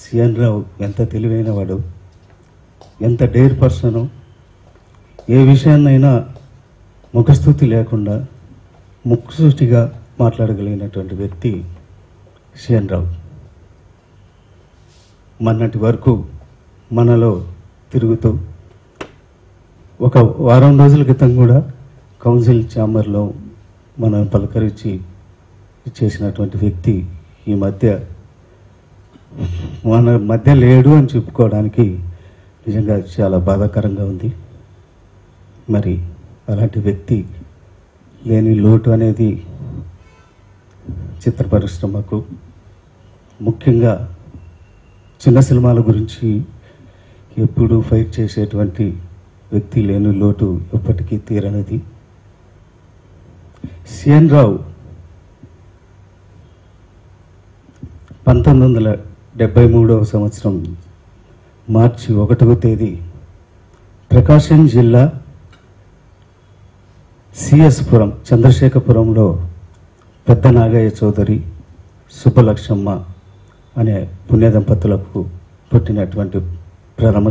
CN రావు ఎంత తెలివైన వాడు, ఎంత డేర్ పర్సను, ఏ విషయాన్నైనా ముఖస్థుతి లేకుండా ముక్కుసూటిగా మాట్లాడగలిగినటువంటి వ్యక్తి సిఎన్ రావు. మొన్నటి వరకు మనలో తిరుగుతూ ఒక వారం రోజుల క్రితం కూడా కౌన్సిల్ ఛాంబర్లో మనం పలకరించి చేసినటువంటి వ్యక్తి ఈ మధ్య మన మధ్య లేడు అని చెప్పుకోవడానికి నిజంగా చాలా బాధాకరంగా ఉంది. మరి అలాంటి వ్యక్తి లేని లోటు అనేది చిత్ర పరిశ్రమకు, ముఖ్యంగా చిన్న సినిమాల గురించి ఎప్పుడూ ఫైట్ చేసేటువంటి వ్యక్తి లేని లోటు ఎప్పటికీ తీరనిది. సిఎన్ రావు 1973వ సంవత్సరం మార్చి 1వ తేదీ ప్రకాశం జిల్లా సిఎస్పురం చంద్రశేఖరపురంలో పెద్ద నాగయ్య చౌదరి, సుబ్బలక్ష్మమ్మ అనే పుణ్య దంపతులకు పుట్టినటువంటి ప్రథమ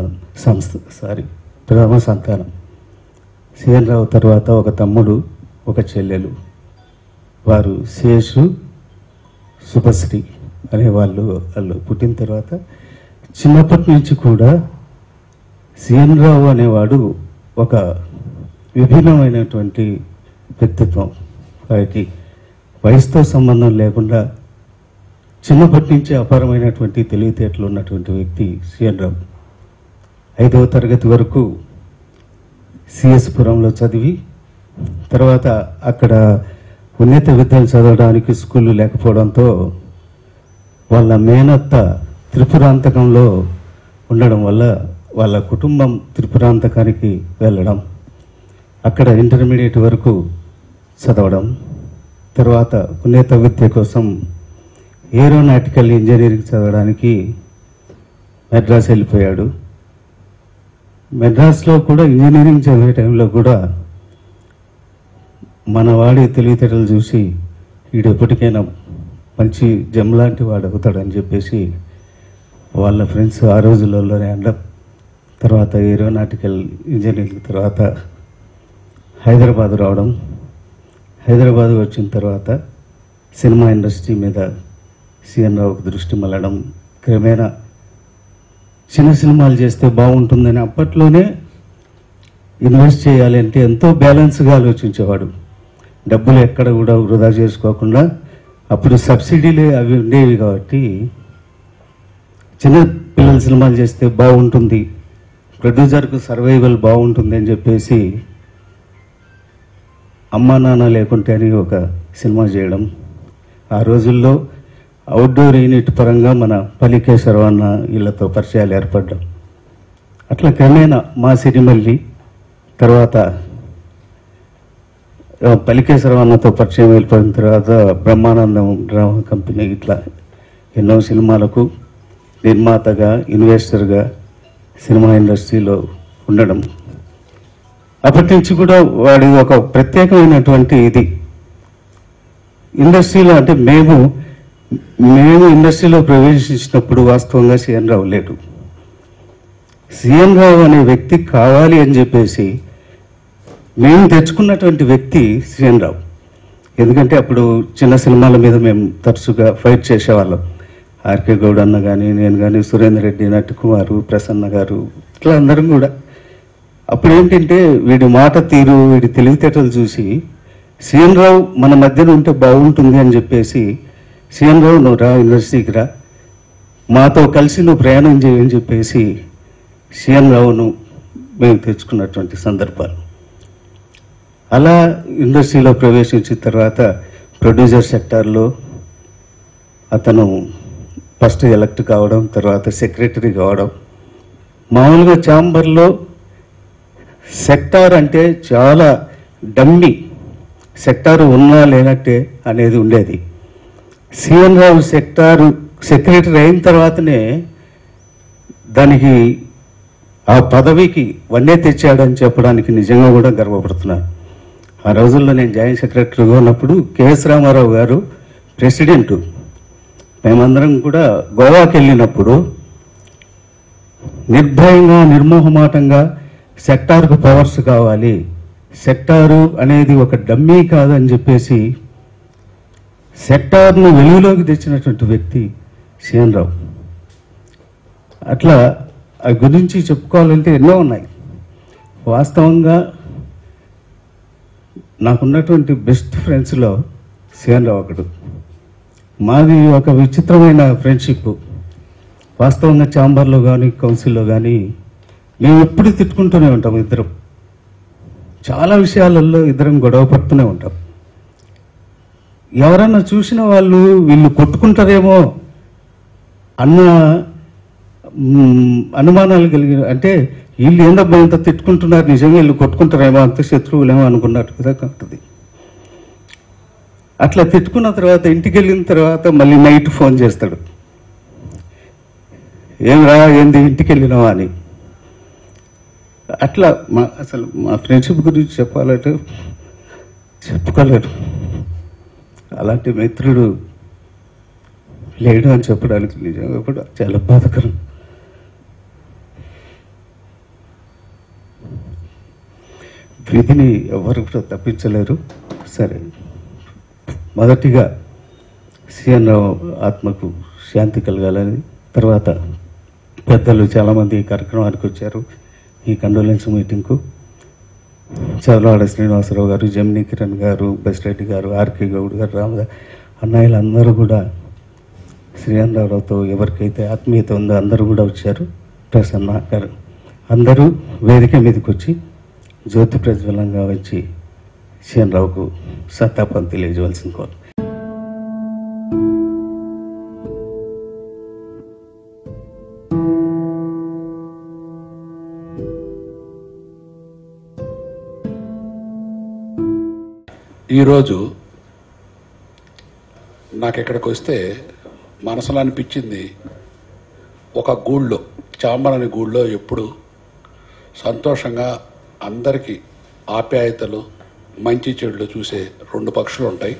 సంతానం. సిఎన్ రావు తర్వాత ఒక తమ్ముడు, ఒక చెల్లెలు. వారు శేషు, శుభశ్రీ అనేవాళ్ళు. పుట్టిన తర్వాత చిన్నప్పటి నుంచి కూడా సిఎన్ రావు అనేవాడు ఒక విభిన్నమైనటువంటి వ్యక్తిత్వం. వారికి వయసుతో సంబంధం లేకుండా చిన్నప్పటి నుంచి అపారమైనటువంటి తెలివితేటలు ఉన్నటువంటి వ్యక్తి సిఎన్ రావు. 5వ తరగతి వరకు సిఎస్పురంలో చదివి తర్వాత అక్కడ ఉన్నత విద్యలు చదవడానికి స్కూళ్ళు లేకపోవడంతో వాళ్ళ మేనత్త త్రిపురాంతకంలో ఉండడం వల్ల వాళ్ళ కుటుంబం త్రిపురాంతకానికి వెళ్ళడం, అక్కడ ఇంటర్మీడియట్ వరకు చదవడం, తర్వాత ఉన్నత విద్య కోసం ఏరోనాటికల్ ఇంజనీరింగ్ చదవడానికి మెడ్రాస్ వెళ్ళిపోయాడు. మెడ్రాస్లో కూడా ఇంజనీరింగ్ చదివే టైంలో కూడా మన వాడి తెలివితేటలు చూసి వీడు ఎప్పటికైనా మంచి జమ్ లాంటి వాడు అవుతాడని చెప్పేసి వాళ్ళ ఫ్రెండ్స్ ఆ రోజులలోనే అనడం, తర్వాత ఏరోనాటికల్ ఇంజనీరింగ్ తర్వాత హైదరాబాద్ రావడం, హైదరాబాద్ వచ్చిన తర్వాత సినిమా ఇండస్ట్రీ మీద సిఎన్ రావుకు దృష్టి మళ్ళడం, క్రమేణా చిన్న సినిమాలు చేస్తే బాగుంటుందని అప్పట్లోనే ఇన్వెస్ట్ చేయాలి అంటే ఎంతో బ్యాలెన్స్గా ఆలోచించేవాడు. డబ్బులు ఎక్కడ కూడా వృధా చేసుకోకుండా, అప్పుడు సబ్సిడీలు అవి ఉండేవి కాబట్టి చిన్న పిల్లల సినిమాలు చేస్తే బాగుంటుంది, ప్రొడ్యూసర్కు సర్వైవల్ బాగుంటుంది అని చెప్పేసి అమ్మా నాన్న లేకుంటే అని ఒక సినిమా చేయడం. ఆ రోజుల్లో అవుట్డోర్ యూనిట్ పరంగా మన పలికేశ్వరవన్న వీళ్ళతో పరిచయాలు ఏర్పడ్డాం. అట్లా క్రమేణా మా సిరిమల్లి, తర్వాత పలికేశ్వరవన్నతో పరిచయం వెళ్ళిపోయిన తర్వాత బ్రహ్మానందం డ్రామా కంపెనీ, ఇట్లా ఎన్నో సినిమాలకు నిర్మాతగా, ఇన్వెస్టర్గా సినిమా ఇండస్ట్రీలో ఉండడం. అప్పటి నుంచి కూడా వాడి ఒక ప్రత్యేకమైనటువంటి ఇది ఇండస్ట్రీలో, అంటే మేము ఇండస్ట్రీలో ప్రవేశించినప్పుడు వాస్తవంగా సిఎన్ రావు లేడు. సిఎన్ రావు అనే వ్యక్తి కావాలి అని చెప్పేసి మేము తెచ్చుకున్నటువంటి వ్యక్తి సిఎన్ రావు. ఎందుకంటే అప్పుడు చిన్న సినిమాల మీద మేము తరచుగా ఫైట్ చేసేవాళ్ళం. ఆర్కే గౌడ్ అన్న కానీ, నేను కానీ, సురేందర్ రెడ్డి, నట్టుకుమారు, ప్రసన్న గారు, ఇట్లా అందరం కూడా. అప్పుడు ఏంటంటే వీడి మాట తీరు, వీడి తెలివితేటలు చూసి సిఎన్ రావు మన మధ్యన ఉంటే బాగుంటుంది అని చెప్పేసి, సిఎన్ రావు నువ్వు రా యూనివర్సిటీకి రా, మాతో కలిసి నువ్వు ప్రయాణం చేయని చెప్పేసి సిఎన్ రావును మేము తెచ్చుకున్నటువంటి సందర్భాలు. అలా ఇండస్ట్రీలో ప్రవేశించిన తర్వాత ప్రొడ్యూసర్ సెక్టార్లో అతను ఫస్ట్ ఎలక్ట్ కావడం, తర్వాత సెక్రటరీ కావడం. మామూలుగా ఛాంబర్లో సెక్టార్ అంటే చాలా డమ్మీ, సెక్టారు ఉన్నా లేనట్టే అనేది ఉండేది. సిఎన్ రావు సెక్రటరీ అయిన తర్వాతనే దానికి ఆ పదవికి వన్నే తెచ్చాడని చెప్పడానికి నిజంగా కూడా గర్వపడుతున్నాను. ఆ రోజుల్లో నేను జాయింట్ సెక్రటరీగా ఉన్నప్పుడు కెఎస్ రామారావు గారు ప్రెసిడెంటు, మేమందరం కూడా గోవాకి వెళ్ళినప్పుడు నిర్భయంగా నిర్మోహమాటంగా సెక్టార్కు పవర్స్ కావాలి, సెక్టారు అనేది ఒక డమ్మీ కాదని చెప్పేసి సెక్టార్ను వెలుగులోకి తెచ్చినటువంటి వ్యక్తి సిఎన్ రావు. అట్లా ఆ గురించి చెప్పుకోవాలంటే ఎన్నో ఉన్నాయి. వాస్తవంగా నాకున్నటువంటి బెస్ట్ ఫ్రెండ్స్లో సిఎన్ రావు ఒకడు. మాది ఒక విచిత్రమైన ఫ్రెండ్షిప్. వాస్తవంగా ఛాంబర్లో కానీ కౌన్సిల్లో కానీ మేము ఎప్పుడు తిట్టుకుంటూనే ఉంటాం. ఇద్దరం చాలా విషయాలలో ఇద్దరం గొడవ పడుతూనే ఉంటాం. ఎవరన్నా చూసిన వాళ్ళు వీళ్ళు కొట్టుకుంటారేమో అన్న అనుమానాలు కలిగిన, అంటే వీళ్ళు ఏందబ్బా ఇంత తిట్టుకుంటున్నారు, నిజంగా వీళ్ళు కొట్టుకుంటారేమో, అంత శత్రువులేమో అనుకున్నట్టుగా ఉంటుంది. అట్లా తిట్టుకున్న తర్వాత ఇంటికి వెళ్ళిన తర్వాత మళ్ళీ నైట్ ఫోన్ చేస్తాడు, ఏమిరా ఏంది ఇంటికి వెళ్ళినావా అని. అట్లా అసలు మా ఫ్రెండ్షిప్ గురించి చెప్పాలంటే చెప్పుకోలేరు. అలాంటి మిత్రుడు లేడు అని చెప్పడానికి నిజంగా కూడా చాలా బాధకరం. విధిని ఎవరు కూడా తప్పించలేరు. సరే, మొదటిగా సిఎన్ రావు ఆత్మకు శాంతి కలగాలని, తర్వాత పెద్దలు చాలామంది ఈ కార్యక్రమానికి వచ్చారు. ఈ కండోలెన్స్ మీటింగ్కు చదలవాడ శ్రీనివాసరావు గారు, జమినీ కిరణ్ గారు, బెస్రెడ్డి గారు, ఆర్కే గౌడ్ గారు, రామదాస్ అన్నయ్యలు అందరూ కూడా సిఎన్ రావుతో ఎవరికైతే ఆత్మీయత ఉందో అందరూ కూడా వచ్చారు. ప్రసన్న గారు అందరూ వేదిక మీదకి వచ్చి జ్యోతి ప్రజ్వలంగా వచ్చి సిఎన్ రావుకు సంతాపం తెలియజేయవలసిన కోరు. ఈరోజు నాకు ఇక్కడికి వస్తే మనసులో అనిపించింది, ఒక గూళ్ళో, చాంబర్ అనే గూళ్ళో ఎప్పుడు సంతోషంగా అందరికీ ఆప్యాయతలు మంచి చెడులు చూసే రెండు పక్షులు ఉంటాయి,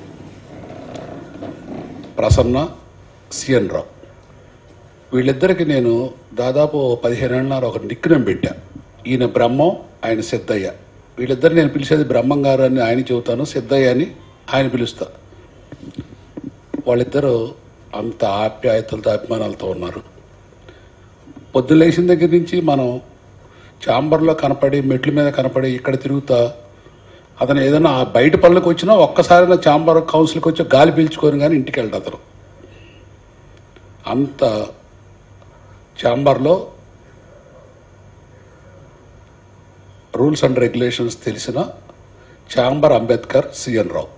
ప్రసన్న, సిఎన్ రావు. వీళ్ళిద్దరికి నేను దాదాపు 15 ఏళ్ళ ఒక నిక్నేమ్ పెట్టా. ఈయన బ్రహ్మం, ఆయన సిద్ధయ్య. వీళ్ళిద్దరు నేను పిలిచేది బ్రహ్మం గారు అని ఆయన చెబుతాను, సిద్ధయ్య అని ఆయన పిలుస్తా. వాళ్ళిద్దరూ అంత ఆప్యాయతలతో అభిమానాలతో ఉన్నారు. పొద్దున్న లేచిన దగ్గర నుంచి మనం ఛాంబర్లో కనపడి, మెట్ల మీద కనపడి, ఇక్కడ తిరుగుతా, అతను ఏదైనా బయట పనులకు వచ్చినా ఒక్కసారి ఛాంబర్ కౌన్సిల్కి వచ్చి గాలి పీల్చుకొని కానీ ఇంటికి వెళ్ళడు అతను. అంత ఛాంబర్లో రూల్స్ అండ్ రెగ్యులేషన్స్ తెలిసిన ఛాంబర్ అంబేద్కర్ సిఎన్ రావు.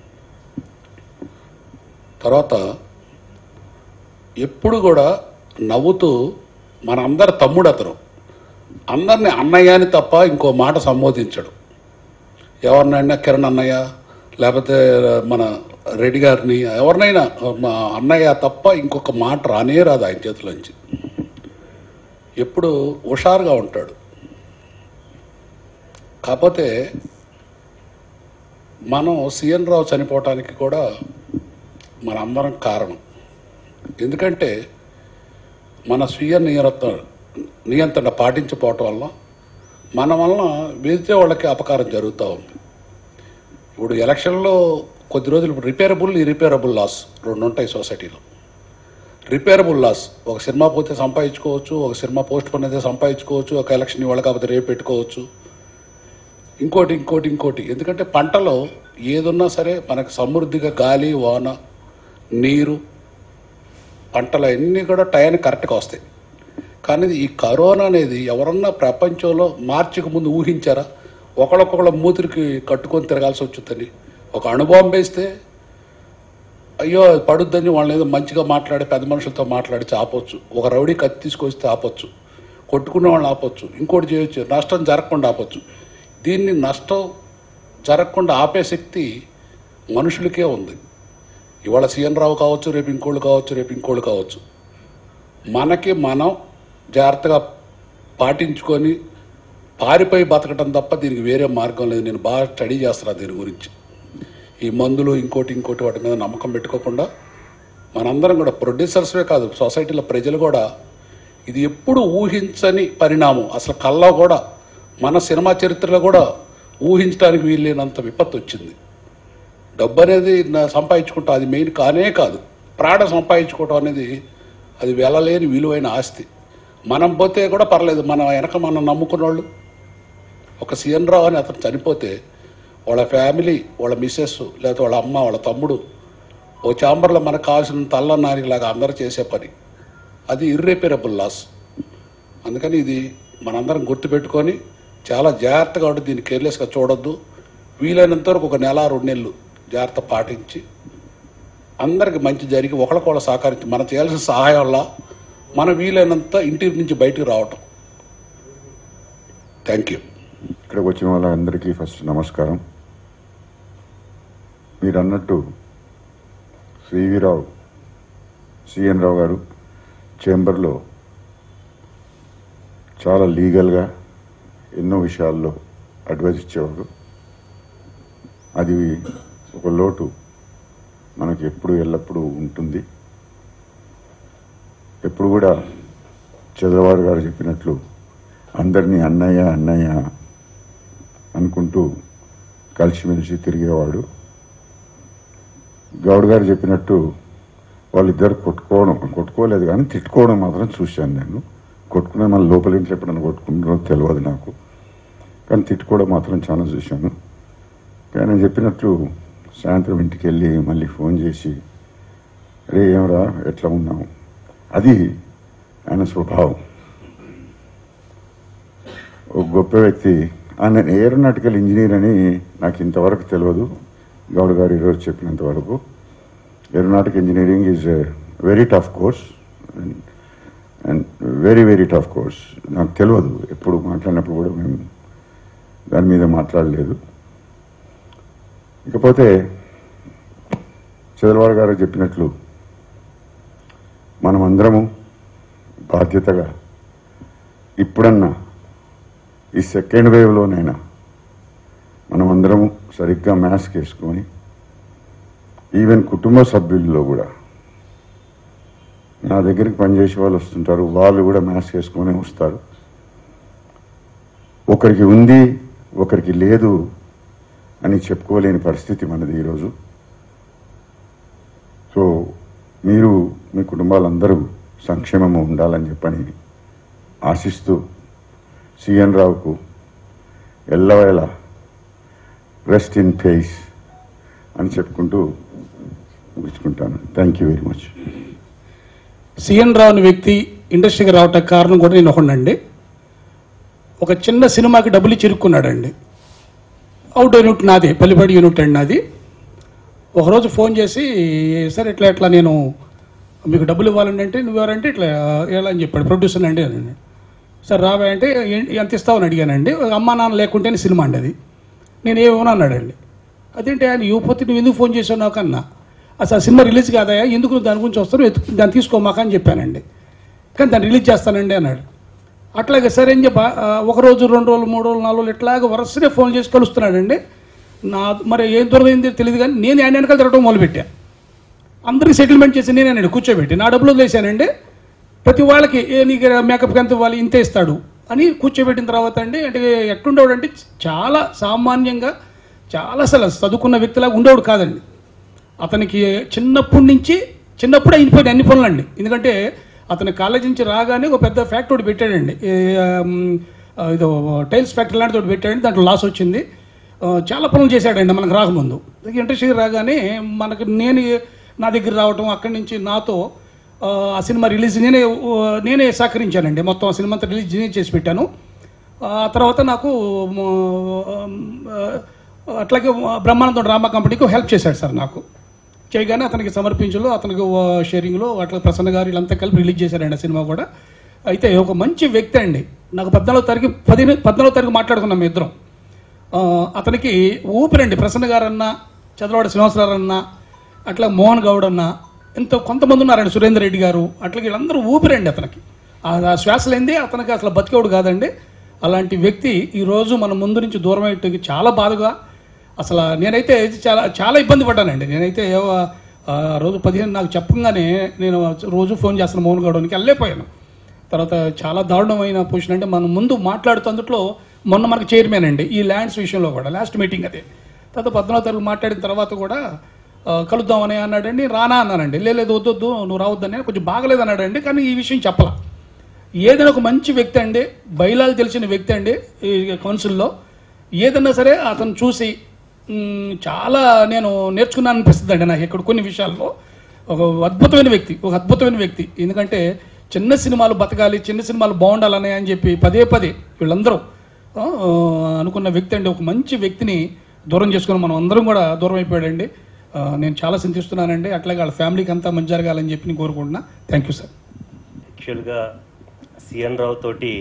తర్వాత ఎప్పుడు కూడా నవ్వుతూ, మనందరి తమ్ముడు అతను, అందరినీ అన్నయ్య అని తప్ప ఇంకో మాట సంబోధించడు. ఎవరినైనా కిరణ్ అన్నయ్య, లేకపోతే మన రెడ్డి గారిని, ఎవరినైనా మా అన్నయ్య తప్ప ఇంకొక మాట రానే రాదు ఆయన చేతిలోంచి. ఎప్పుడు హుషారుగా ఉంటాడు. కాకపోతే మనం సిఎన్ రావు చనిపోవటానికి కూడా మనందరం కారణం. ఎందుకంటే మన స్వీయ నియంత్రణ పాటించకపోవటం వల్ల మన వలన వెళ్తే వాళ్ళకి అపకారం జరుగుతూ ఉంది. ఇప్పుడు ఎలక్షన్లో కొద్ది రోజులు రిపేరబుల్, ఇరిపేరబుల్ లాస్ రెండు ఉంటాయి సొసైటీలో. రిపేరబుల్ లాస్, ఒక సినిమా పోతే సంపాదించుకోవచ్చు, ఒక సినిమా పోస్ట్ పోన్ అయితే సంపాదించుకోవచ్చు, ఒక ఎలక్షన్ ఇవాళ కాకపోతే రేపు పెట్టుకోవచ్చు, ఇంకోటి. ఎందుకంటే పంటలో ఏదున్నా సరే మనకు సమృద్ధిగా గాలి, వాన, నీరు, పంటలు అన్నీ కూడా టయానికి కరెక్ట్గా వస్తాయి. కానీ ఈ కరోనా అనేది ఎవరన్నా ప్రపంచంలో మార్చికి ముందు ఊహించారా? ఒకళ్ళొకళ్ళ మూతిరికి కట్టుకొని తిరగాల్సి వచ్చుద్దని. ఒక అణుబాంబు వేస్తే అయ్యో పడుద్దని వాళ్ళని ఏదో మంచిగా మాట్లాడి పెద్ద మనుషులతో మాట్లాడి ఆపొచ్చు. ఒక రౌడీ కత్తి తీసుకొస్తే ఆపొచ్చు, కొట్టుకునే వాళ్ళని ఆపొచ్చు, ఇంకోటి చేయొచ్చు, నష్టం జరగకుండా ఆపొచ్చు. దీన్ని నష్టం జరగకుండా ఆపే శక్తి మనుషులకే ఉంది. ఇవాళ సిఎన్ రావు కావచ్చు, రేపు ఇంకోళ్ళు కావచ్చు. మనకి మనం జాగ్రత్తగా పాటించుకొని పారిపోయి బతకటం తప్ప దీనికి వేరే మార్గం లేదు. నేను బాగా స్టడీ చేస్తున్నా దీని గురించి. ఈ మందులు ఇంకోటి వాటి మీద నమ్మకం పెట్టుకోకుండా మనందరం కూడా ప్రొడ్యూసర్స్వే కాదు, సొసైటీలో ప్రజలు కూడా ఇది ఎప్పుడు ఊహించని పరిణామం. అసలు కల్లో కూడా మన సినిమా చరిత్రలో కూడా ఊహించడానికి వీల్లేనంత విపత్తు వచ్చింది. డబ్బు అనేది సంపాదించుకుంటాం, అది మెయిన్ కానే కాదు. ప్రాణ సంపాదించుకోవటం అనేది అది వెళ్ళలేని విలువైన ఆస్తి. మనం పోతే కూడా పర్లేదు, మన వెనక మనం నమ్ముకున్న వాళ్ళు. ఒక సిఎన్ రావు అని అతను చనిపోతే వాళ్ళ ఫ్యామిలీ, వాళ్ళ మిస్సెస్, లేకపోతే వాళ్ళ అమ్మ, వాళ్ళ తమ్ముడు ఓ ఛాంబర్లో మనకు కావాల్సిన తల్లనారిలాగా అందరూ చేసే పని. అది ఇర్రిపేరబుల్ లాస్. అందుకని ఇది మనందరం గుర్తుపెట్టుకొని చాలా జాగ్రత్తగా ఉండి దీన్ని కేర్లెస్గా చూడొద్దు. వీలైనంత వరకు ఒక నెల 2 నెలలు జాగ్రత్త పాటించి అందరికి మంచి జరిగి ఒకళ్ళకొకళ్ళు సహకరించి మనం చేయాల్సిన సహాయం వల్ల మనం వీలైనంత ఇంటి నుంచి బయటకు రావటం. Thank you. ఇక్కడికి వచ్చిన వాళ్ళందరికీ ఫస్ట్ నమస్కారం. మీరు అన్నట్టు సిఎన్ రావు గారు చేంబర్లో చాలా లీగల్గా ఎన్నో విషయాల్లో అడ్వైజ్ ఇచ్చేవారు. అది ఒక లోటు మనకి ఎల్లప్పుడూ ఉంటుంది. ఎప్పుడు కూడా చంద్రబాబు గారు చెప్పినట్లు అందరినీ అన్నయ్య అన్నయ్య అనుకుంటూ కలిసిమెలిసి తిరిగేవాడు. గౌడ్ గారు చెప్పినట్టు వాళ్ళిద్దరు కొట్టుకోలేదు కానీ తిట్టుకోవడం మాత్రం చూశాను నేను. కొట్టుకునే మన లోపల ఇంట్లో ఎప్పుడైనా కొట్టుకుంటారో తెలియదు నాకు, కానీ తిట్టుకోవడం మాత్రం చాలా చూశాను. కానీ నేను చెప్పినట్లు సాయంత్రం ఇంటికి వెళ్ళి మళ్ళీ ఫోన్ చేసి రే ఏమరా ఎట్లా ఉన్నావు, అది ఆయన స్వభావం. ఒక గొప్ప వ్యక్తి. ఆయన ఏరోనాటికల్ ఇంజనీర్ అని నాకు ఇంతవరకు తెలియదు. గౌడ్ గారు ఈరోజు చెప్పినంత వరకు aeronautical engineering is a very tough course and very tough course. నాకు తెలియదు, ఎప్పుడు మాట్లాడినప్పుడు కూడా మేము దాని మీద మాట్లాడలేదు. ఇకపోతే చంద్రబాబు గారు చెప్పినట్లు మనమందరము బాధ్యతగా ఇప్పుడన్నా ఈ సెకండ్ వేవ్లోనైనా మనమందరము సరిగ్గా మాస్క్ వేసుకొని, ఈవెన్ కుటుంబ సభ్యుల్లో కూడా నా దగ్గరికి పనిచేసే వాళ్ళు వస్తుంటారు, వాళ్ళు కూడా మాస్క్ వేసుకొని వస్తారు. ఒకరికి ఉంది ఒకరికి లేదు అని చెప్పుకోలేని పరిస్థితి మనది ఈరోజు. సో మీరు మీ కుటుంబాలందరూ సంక్షేమము ఉండాలని చెప్పని ఆశిస్తూ సిఎన్ రావుకు ఎల్లవేళ రెస్ట్ ఇన్ పీస్ అని చెప్పుకుంటూ ముగించుకుంటాను. Thank you very much. C N Rao అనే వ్యక్తి ఇండస్ట్రీకి రావటానికి కారణం కూడా నేను ఒకనండి. ఒక చిన్న సినిమాకి డబ్బులు ఇచ్చి ఇరుక్కున్నాడండి. అవుట్డోర్ యూనిట్ నాది, పల్లిపాడు యూనిట్ అండి నాది. ఒకరోజు ఫోన్ చేసి సార్ ఇట్లా నేను మీకు డబ్బులు ఇవ్వాలండి అంటే నువ్వెవరంటే ఇట్లా ఎలా అని చెప్పాడు. ప్రొడ్యూసర్ అండి అని. సార్ రావా అంటే ఎంత ఇస్తావని అడిగానండి. అమ్మా నాన్న లేకుంటేనే సినిమా అండి అది. నేను ఏమన్నా అన్నాడండి. అదేంటి ఆయన ఇవ్వకపోతే నువ్వు ఎందుకు ఫోన్ చేసావు నాకు అన్నా. అసలు సినిమా రిలీజ్ కాదయా, ఎందుకు నువ్వు దాని గురించి వస్తావు, దాన్ని తీసుకోమాక అని చెప్పానండి. కానీ దాన్ని రిలీజ్ చేస్తానండి అన్నాడు. అట్లాగే సరే అని చెప్పి 1 రోజు 2 రోజులు 3 రోజులు 4 రోజులు ఇట్లాగే వరుసనే ఫోన్ చేసి కలుస్తున్నాడండి. మరి ఏం దొరకైంది తెలియదు కానీ నేను ఆయన వెనకాల తిరగడం మొదలుపెట్టాను. అందరికీ సెటిల్మెంట్ చేసి నేనండి కూర్చోబెట్టి నా డబ్బులు వదిలేశానండి. ప్రతి వాళ్ళకి నీకు మేకప్కి ఎంత ఇవ్వాలి ఇంతే ఇస్తాడు అని కూర్చోబెట్టిన తర్వాత అండి అంటే ఎట్లుండేవాడు అంటే చాలా సామాన్యంగా చాలా అసలు చదువుకున్న వ్యక్తిలాగా ఉండేవాడు కాదండి. అతనికి చిన్నప్పుడు అయిపోయినాయి అన్ని పనులండి. ఎందుకంటే అతని కాలేజీ నుంచి రాగానే ఒక పెద్ద ఫ్యాక్టరీ ఒకటి పెట్టాడండి. ఇదో టైల్స్ ఫ్యాక్టరీ లాంటిది ఒకటి పెట్టాడండి. దాంట్లో లాస్ వచ్చింది. చాలా పనులు చేశాడండి మనకు రాకముందు. ఇండస్ట్రీకి రాగానే మనకు నా దగ్గర రావటం, అక్కడి నుంచి నాతో ఆ సినిమా రిలీజ్ నేనే సహకరించానండి. మొత్తం ఆ సినిమా అంతా రిలీజ్ నేనే చేసి పెట్టాను. ఆ తర్వాత నాకు అట్లాగే బ్రహ్మానందం డ్రామా కంపెనీకి హెల్ప్ చేశాడు సార్. నాకు చేయగానే అతనికి సమర్పించలో అతనికి షేరింగ్లో అట్లా ప్రసన్న గారు వీళ్ళంతా కలిపి రిలీజ్ చేశారండి ఆ సినిమా కూడా. అయితే ఒక మంచి వ్యక్తి అండి. నాకు 14వ తారీఖు మాట్లాడుకున్నాం ఇద్దరం. అతనికి ఊపిరండి. ప్రసన్న గారు అన్న, చంద్రబాబు శ్రీనివాసరావు అన్న, అట్లా మోహన్ గౌడ్ అన్న, కొంతమంది ఉన్నారండి, సురేందర్ రెడ్డి గారు, అట్లా వీళ్ళందరూ ఊపిరండి అతనికి. ఆ శ్వాస లేనిదే అతనికి అసలు బతికేవాడు కాదండి. అలాంటి వ్యక్తి ఈరోజు మన ముందు నుంచి దూరం అయ్యేటికి చాలా బాధగా, అసలు నేనైతే చాలా చాలా ఇబ్బంది పడ్డానండి. నేనైతే ఆ రోజు 15 నాకు చెప్పగానే నేను రోజు ఫోన్ చేస్తాను మోహన్ గౌడ్కి, వెళ్ళలేకపోయాను. తర్వాత చాలా దారుణమైన పొజిషన్. అంటే మనం ముందు మాట్లాడుతున్నట్లో మొన్న మనకు చైర్మన్ అండి ఈ ల్యాండ్స్ విషయంలో కూడా లాస్ట్ మీటింగ్ అదే. తర్వాత 14వ తారీఖు మాట్లాడిన తర్వాత కూడా కలుద్దామని అన్నాడండి. రానా అన్నానండి. లేదు వద్దొద్దు నువ్వు రావద్దని, కొంచెం బాగలేదు అన్నాడండి. కానీ ఈ విషయం చెప్పలా. ఏదైనా ఒక మంచి వ్యక్తి అండి, బయలాలు తెలిసిన వ్యక్తి అండి ఈ కౌన్సిల్లో. ఏదన్నా సరే అతను చూసి చాలా నేను నేర్చుకున్నాను అనిపిస్తుంది అండి నాకు ఇక్కడ కొన్ని విషయాల్లో. ఒక అద్భుతమైన వ్యక్తి. ఎందుకంటే చిన్న సినిమాలు బతకాలి, చిన్న సినిమాలు బాగుండాలని అని చెప్పి పదే వీళ్ళందరూ అనుకున్న వ్యక్తి అండి. ఒక మంచి వ్యక్తిని దూరం చేసుకుని మనం అందరం కూడా దూరం అయిపోయాడండి. నేను చాలా చింతిస్తున్నానండి. అట్లాగే వాళ్ళ ఫ్యామిలీకి అంతా మంచి జరగాలని చెప్పి నేను కోరుకుంటున్నా. Thank you sir. యాక్చువల్గా సిఎన్ రావు తోటి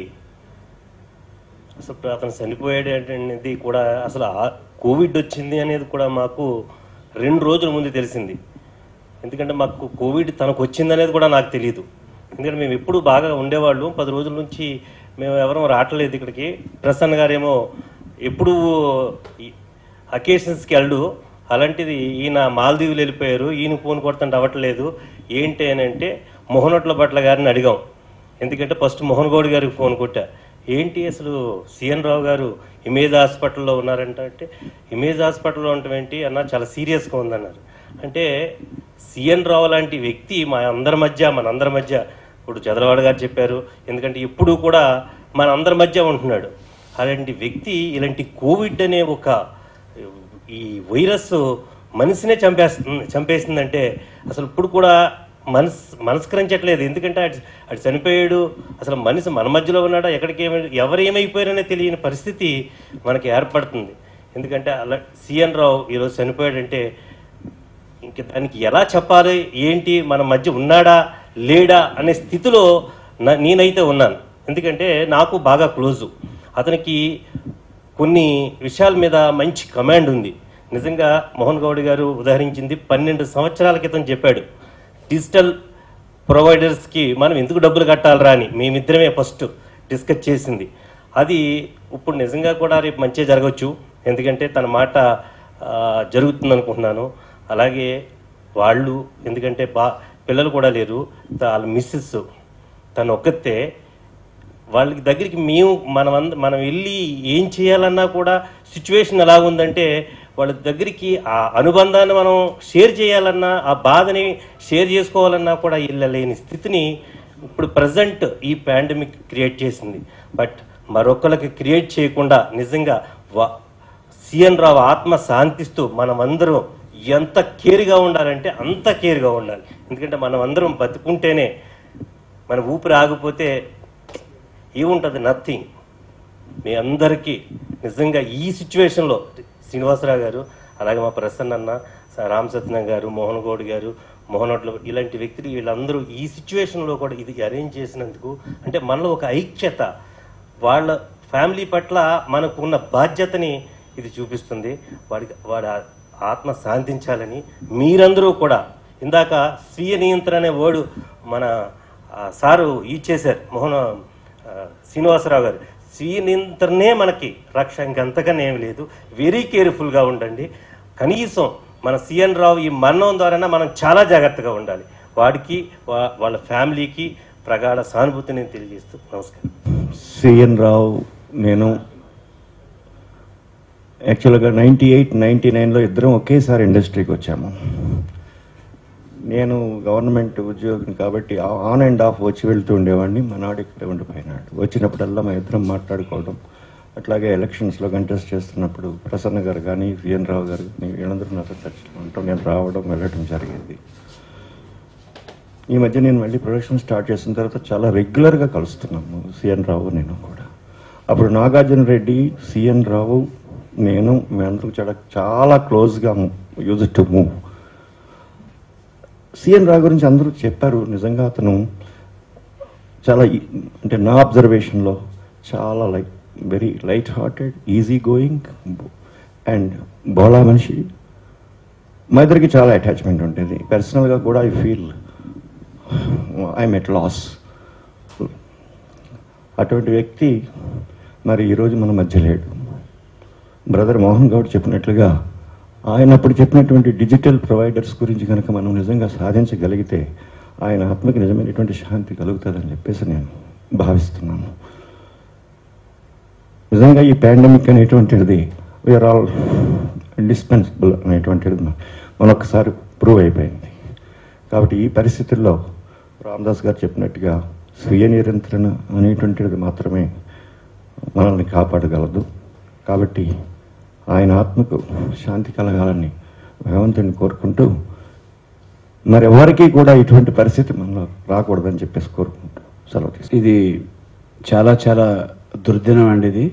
అసలు అతను చనిపోయాడు అనేది కూడా, అసలు కోవిడ్ వచ్చింది అనేది కూడా మాకు 2 రోజుల ముందు తెలిసింది. ఎందుకంటే మాకు కోవిడ్ తనకు వచ్చిందనేది కూడా నాకు తెలియదు. ఎందుకంటే మేము ఎప్పుడు బాగా ఉండేవాళ్ళు. 10 రోజుల నుంచి మేము ఎవరూ రావట్లేదు ఇక్కడికి. ప్రసన్న గారేమో ఎప్పుడు అకేషన్స్కి వెళ్ళు, అలాంటిది ఈయన మాల్దీవులు వెళ్ళిపోయారు, ఈయన ఫోన్ కొడుతుంటే అవ్వట్లేదు ఏంటి అని అంటే మోహనోట్ల భట్ల గారిని అడిగాం. ఎందుకంటే ఫస్ట్ మోహన్ గౌడ్ గారికి ఫోన్ కొట్టా, ఏంటి అసలు సిఎన్ రావు గారు ఇమేజ్ హాస్పిటల్లో ఉన్నారంట అంటే, ఇమేజ్ హాస్పిటల్లో ఉండటం ఏంటి అన్న, చాలా సీరియస్గా ఉందన్నారు. అంటే సిఎన్ రావు లాంటి వ్యక్తి మనందరి మధ్య ఇప్పుడు చంద్రబాబు గారు చెప్పారు, ఎందుకంటే ఎప్పుడు కూడా మనందరి మధ్య ఉంటున్నాడు. అలాంటి వ్యక్తి ఇలాంటి కోవిడ్ అనే ఒక ఈ వైరస్ మనిషినే చంపేసిందంటే అసలు ఇప్పుడు కూడా మనస్కరించట్లేదు. ఎందుకంటే అటు చనిపోయాడు, అసలు మనిషి మన మధ్యలో ఉన్నాడా, ఎవరు ఏమైపోయారనే తెలియని పరిస్థితి మనకి ఏర్పడుతుంది. ఎందుకంటే అలా సిఎన్ రావు ఈరోజు చనిపోయాడంటే ఇంక దానికి ఎలా చెప్పాలి, ఏంటి, మన మధ్య ఉన్నాడా లేడా అనే స్థితిలో నేనైతే ఉన్నాను. ఎందుకంటే నాకు బాగా క్లోజు, అతనికి కొన్ని విషయాల మీద మంచి కమాండ్ ఉంది. నిజంగా మోహన్ గౌడ్ గారు ఉదాహరించింది 12 సంవత్సరాల క్రితం చెప్పాడు, డిజిటల్ ప్రొవైడర్స్కి మనం ఎందుకు డబ్బులు కట్టాలరా అని మేమిద్దరమే ఫస్ట్ డిస్కస్ చేసింది. అది ఇప్పుడు నిజంగా కూడా రేపు మంచిగా జరగవచ్చు, ఎందుకంటే తన మాట జరుగుతుంది అనుకుంటున్నాను. అలాగే వాళ్ళు, ఎందుకంటే పిల్లలు కూడా లేరు, వాళ్ళ మిస్సెస్ తను ఒక్కతే, వాళ్ళకి దగ్గరికి మనం వెళ్ళి ఏం చేయాలన్నా కూడా సిచ్యువేషన్ ఎలా ఉందంటే వాళ్ళ దగ్గరికి ఆ అనుబంధాన్ని మనం షేర్ చేయాలన్నా, ఆ బాధని షేర్ చేసుకోవాలన్నా కూడా వెళ్ళలేని స్థితిని ఇప్పుడు ప్రజెంట్ ఈ పాండమిక్ క్రియేట్ చేసింది. బట్ మరొకరికి క్రియేట్ చేయకుండా నిజంగా సిఎన్ రావు ఆత్మ శాంతిస్తూ మనమందరం ఎంత కేర్గా ఉండాలంటే అంత కేర్గా ఉండాలి. ఎందుకంటే మనం అందరం బతుకుంటేనే, మన ఊపిరి ఆగిపోతే ఏముంటుంది, నథింగ్. మీ అందరికీ నిజంగా ఈ సిచ్యువేషన్లో శ్రీనివాసరావు గారు, అలాగే మా ప్రసన్న అన్న, రామసత్యం గారు, మోహన్ గౌడ్ గారు, మోహనోట్ల, ఇలాంటి వ్యక్తులు వీళ్ళందరూ ఈ సిచ్యువేషన్లో కూడా ఇది అరేంజ్ చేసినందుకు, అంటే మనలో ఒక ఐక్యత, వాళ్ళ ఫ్యామిలీ పట్ల మనకు ఉన్న బాధ్యతని ఇది చూపిస్తుంది. వాడి ఆత్మ శాంతించాలని మీరందరూ కూడా, ఇందాక స్వీయ నియంత్రణ అనే వర్డ్ మన సారు ఇచ్చేశారు శ్రీనివాసరావు గారు. స్వీయ నియంత్రణే మనకి రక్ష, ఇంకంతకన్నా ఏమి లేదు. వెరీ కేర్ఫుల్గా ఉండండి. కనీసం మన సిఎన్ రావు ఈ మరణం ద్వారా మనం చాలా జాగ్రత్తగా ఉండాలి. వాడికి వాళ్ళ ఫ్యామిలీకి ప్రగాఢ సానుభూతిని తెలియజేస్తూ నమస్కారం. సిఎన్ రావు నేను యాక్చువల్గా 98, 99లో ఇద్దరం ఒకేసారి ఇండస్ట్రీకి వచ్చాము. నేను గవర్నమెంట్ ఉద్యోగిని కాబట్టి ఆన్ అండ్ ఆఫ్ వచ్చి వెళ్తూ ఉండేవాడిని. మనాడు ఇక్కడ ఉండిపోయినాడు. వచ్చినప్పుడల్లా మా ఇద్దరం మాట్లాడుకోవడం, అట్లాగే ఎలక్షన్స్లో కంటెస్ట్ చేస్తున్నప్పుడు ప్రసన్న గారు కానీ సిఎన్ రావు గారు కానీ వీళ్ళందరూ నాతో టచ్లో ఉంటాం, నేను రావడం వెళ్ళడం జరిగింది. ఈ మధ్య నేను మళ్ళీ ప్రొడక్షన్ స్టార్ట్ చేసిన తర్వాత చాలా రెగ్యులర్గా కలుస్తున్నాము సిఎన్ రావు నేను కూడా. అప్పుడు నాగార్జున రెడ్డి, సిఎన్ రావు, నేను మేమందరూ చాలా క్లోజ్గా use to move. C N Rao గురించి అందరూ చెప్పారు. నిజంగా అతను చాలా, అంటే నా అబ్జర్వేషన్లో చాలా very light hearted, easy going and బోలా మనిషి. మా ఇద్దరికి చాలా అటాచ్మెంట్ ఉంటుంది. పర్సనల్గా కూడా I feel I'm at loss. అటువంటి వ్యక్తి మరి ఈరోజు మన మధ్య లేడు. బ్రదర్ మోహన్ గౌడ్ చెప్పినట్లుగా ఆయన అప్పుడు చెప్పినటువంటి డిజిటల్ ప్రొవైడర్స్ గురించి కనుక మనం నిజంగా సాధించగలిగితే ఆయన ఆత్మకి నిజమైనటువంటి శాంతి కలుగుతుందని చెప్పేసి నేను భావిస్తున్నాను. నిజంగా ఈ పాండమిక్ అనేటువంటిది వీఆర్ ఆల్ ఇండిస్పెన్సిబుల్ అనేటువంటిది మనొకసారి ప్రూవ్ అయిపోయింది. కాబట్టి ఈ పరిస్థితుల్లో రామదాస్ గారు చెప్పినట్టుగా స్వీయ నియంత్రణ అనేటువంటిది మాత్రమే మనల్ని కాపాడగలదు. కాబట్టి ఆయన ఆత్మకు శాంతి కలగాలని భగవంతుని కోరుకుంటూ మరి ఎవరికి కూడా ఇటువంటి పరిస్థితి మనలో రాకూడదని చెప్పేసి కోరుకుంటూ సెలవు తీసుకుంటాం. ఇది చాలా చాలా దుర్దినం అండి. ఇది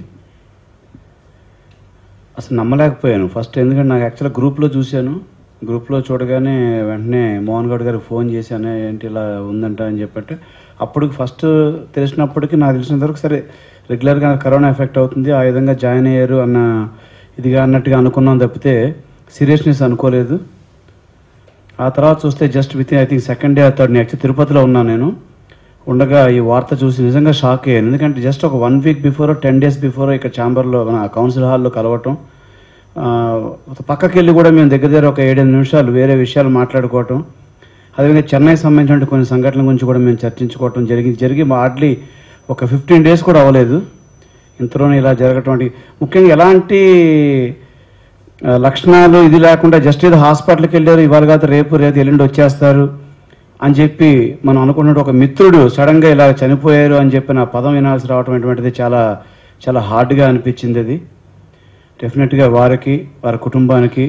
అసలు నమ్మలేకపోయాను ఫస్ట్, ఎందుకంటే నాకు యాక్చువల్గా గ్రూప్లో చూశాను. గ్రూప్లో చూడగానే వెంటనే మోహన్ గౌడ్ గారికి ఫోన్ చేశాను, ఏంటి ఇలా ఉందంట అని చెప్పట్టు. అప్పుడు ఫస్ట్ తెలిసినప్పటికీ నాకు తెలిసినంత వరకు సరే రెగ్యులర్గా కరోనా ఎఫెక్ట్ అవుతుంది, ఆ విధంగా జాయిన్ అయ్యారు అన్న ఇదిగా అన్నట్టుగా అనుకున్నాం తప్పితే సీరియస్నెస్ అనుకోలేదు. ఆ తర్వాత చూస్తే just within I think second day third day actual తిరుపతిలో ఉన్నాను నేను. ఉండగా ఈ వార్త చూసి నిజంగా షాక్ అయ్యాను. ఎందుకంటే జస్ట్ ఒక 1 వీక్ బిఫోర్ 10 డేస్ బిఫోర్ ఇక్కడ ఛాంబర్లో మన కౌన్సిల్ హాల్లో కలవటం, పక్కకి వెళ్ళి కూడా మేము దగ్గర ఒక 7-8 నిమిషాలు వేరే విషయాలు మాట్లాడుకోవటం, అదేవిధంగా చెన్నైకి సంబంధించిన కొన్ని సంఘటనల గురించి కూడా మేము చర్చించుకోవటం జరిగి హార్డ్లీ ఒక 15 డేస్ కూడా అవ్వలేదు. ఇంతలోనే ఇలా జరగటం, ముఖ్యంగా ఎలాంటి లక్షణాలు ఇది లేకుండా జస్ట్ ఏదో హాస్పిటల్కి వెళ్ళారు, ఇవాళ కాదు రేపు ఎల్లుండి వచ్చేస్తారు అని చెప్పి మనం అనుకున్నట్టు ఒక మిత్రుడు సడన్గా ఇలా చనిపోయారు అని చెప్పి నా పదం వినాల్సి రావటం అటువంటిది చాలా చాలా హార్డ్గా అనిపించింది. అది డెఫినెట్గా వారికి వారి కుటుంబానికి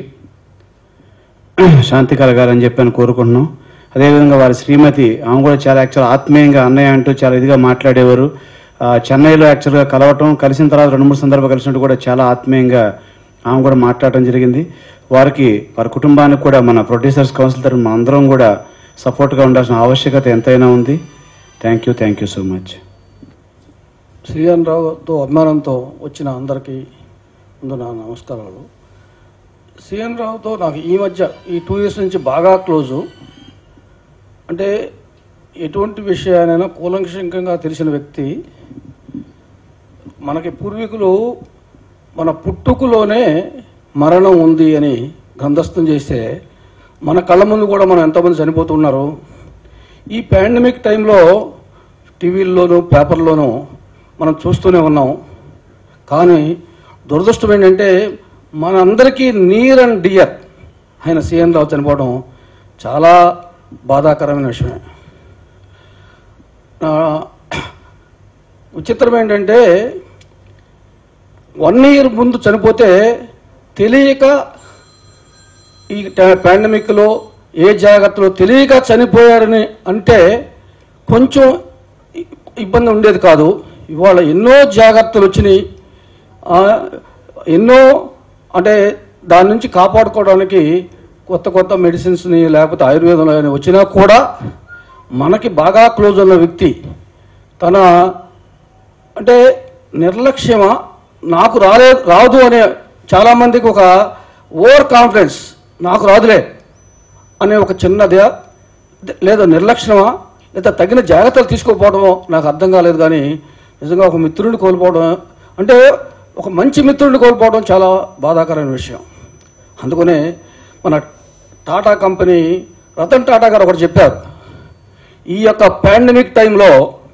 శాంతి కలగాలని చెప్పి కోరుకుంటున్నాం. అదేవిధంగా వారి శ్రీమతి, ఆమె కూడా చాలా యాక్చువల్ ఆత్మీయంగా అన్నయ్య అంటూ చాలా ఇదిగా మాట్లాడేవారు. చెన్నైలో యాక్చువల్గా కలవటం, కలిసిన తర్వాత 2-3 సందర్భాలు కలిసినట్టు కూడా చాలా ఆత్మీయంగా ఆమె కూడా మాట్లాడటం జరిగింది. వారికి వారి కుటుంబానికి కూడా మన ప్రొడ్యూసర్స్ కౌన్సిల్ తరఫున మన అందరం కూడా సపోర్ట్గా ఉండాల్సిన ఆవశ్యకత ఎంతైనా ఉంది. Thank you so much. C N రావుతో అభిమానంతో వచ్చిన అందరికీ ముందు నా నమస్కారాలు. సిఎన్ రావుతో నాకు ఈ మధ్య ఈ 2 years నుంచి బాగా క్లోజు. అంటే ఎటువంటి విషయానైనా కూలంకషంగా తెలిసిన వ్యక్తి. మనకి పూర్వీకులు మన పుట్టుకలోనే మరణం ఉంది అని గ్రంథస్థం చేస్తే మన కళ్ళ ముందు కూడా మనం ఎంతోమంది చనిపోతున్నారు. ఈ పాండమిక్ టైంలో టీవీల్లోనూ పేపర్లోనూ మనం చూస్తూనే ఉన్నాం. కానీ దురదృష్టం ఏంటంటే మనందరికీ నియర్ అండ్ డియర్ ఆయన సిఎన్ రావు చనిపోవడం చాలా బాధాకరమైన విషయమే. విచిత్రం ఏంటంటే 1 year ముందు చనిపోతే తెలియక ఈ పాండమిక్లో ఏ జాగ్రత్తలో తెలియక చనిపోయారని అంటే కొంచెం ఇబ్బంది ఉండేది కాదు. ఇవాళ ఎన్నో జాగ్రత్తలు వచ్చినాయి, ఎన్నో అంటే దాని నుంచి కాపాడుకోవడానికి కొత్త మెడిసిన్స్ని లేకపోతే ఆయుర్వేదంలో వచ్చినా కూడా మనకి బాగా క్లోజ్ ఉన్న వ్యక్తి తన అంటే నిర్లక్ష్యమా నాకు రాదు అనే చాలామందికి ఒక ఓవర్ కాన్ఫిడెన్స్, నాకు రాదులే అనే ఒక చిన్నదే లేదా నిర్లక్ష్యమా లేదా తగిన జాగ్రత్తలు తీసుకోకపోవడమో నాకు అర్థం కాలేదు. కానీ నిజంగా ఒక మిత్రుడిని కోల్పోవడం అంటే ఒక మంచి మిత్రుడిని కోల్పోవడం చాలా బాధాకరమైన విషయం. అందుకనే మన టాటా కంపెనీ రతన్ టాటా గారు ఒకటి చెప్పారు, ఈ యొక్క పాండమిక్ టైంలో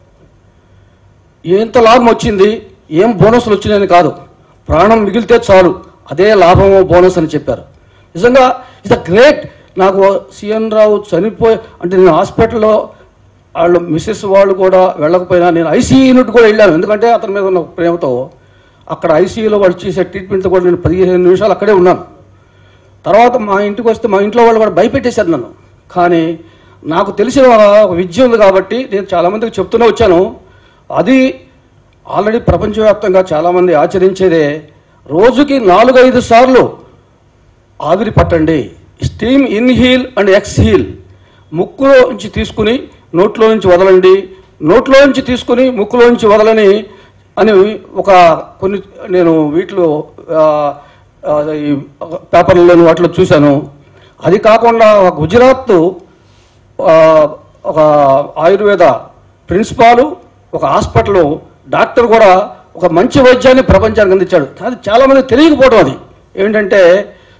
ఎంత లాభం వచ్చింది, ఏం బోనస్లు వచ్చినాయని కాదు, ప్రాణం మిగిలితే చాలు అదే లాభము బోనస్ అని చెప్పారు. నిజంగా ఇట్స్ అ గ్రేట్. నాకు సిఎన్ రావు చనిపోయి అంటే నేను హాస్పిటల్లో వాళ్ళు మిస్సెస్ వాళ్ళు కూడా వెళ్ళకపోయినా నేను ఐసీయూ యూనిట్ కూడా వెళ్ళాను. ఎందుకంటే అతని మీద ఉన్న ప్రేమతో అక్కడ ఐసీయూలో వాళ్ళు చేసే ట్రీట్మెంట్తో కూడా నేను 15 నిమిషాలు అక్కడే ఉన్నాను. తర్వాత మా ఇంటికి వస్తే మా ఇంట్లో వాళ్ళు కూడా భయపెట్టేశారు నన్ను. కానీ నాకు తెలిసిన ఒక విద్య ఉంది కాబట్టి నేను చాలామందికి చెప్తూనే వచ్చాను. అది ఆల్రెడీ ప్రపంచవ్యాప్తంగా చాలామంది ఆచరించేదే. రోజుకి 4-5 సార్లు ఆవిరి పట్టండి. Steam inhale and exhale. ముక్కులో నుంచి తీసుకుని నోట్లో నుంచి వదలండి, నోట్లో నుంచి తీసుకుని ముక్కులో నుంచి వదలని అని ఒక కొన్ని నేను వీటిలో ఈ పేపర్లను వాటిలో చూశాను. అది కాకుండా గుజరాత్ ఒక ఆయుర్వేద ప్రిన్సిపాలు ఒక హాస్పిటల్ డాక్టర్ కూడా ఒక మంచి వైద్యాన్ని ప్రపంచానికి అందించాడు. కానీ చాలామంది తెలియకపోవడం అది ఏంటంటే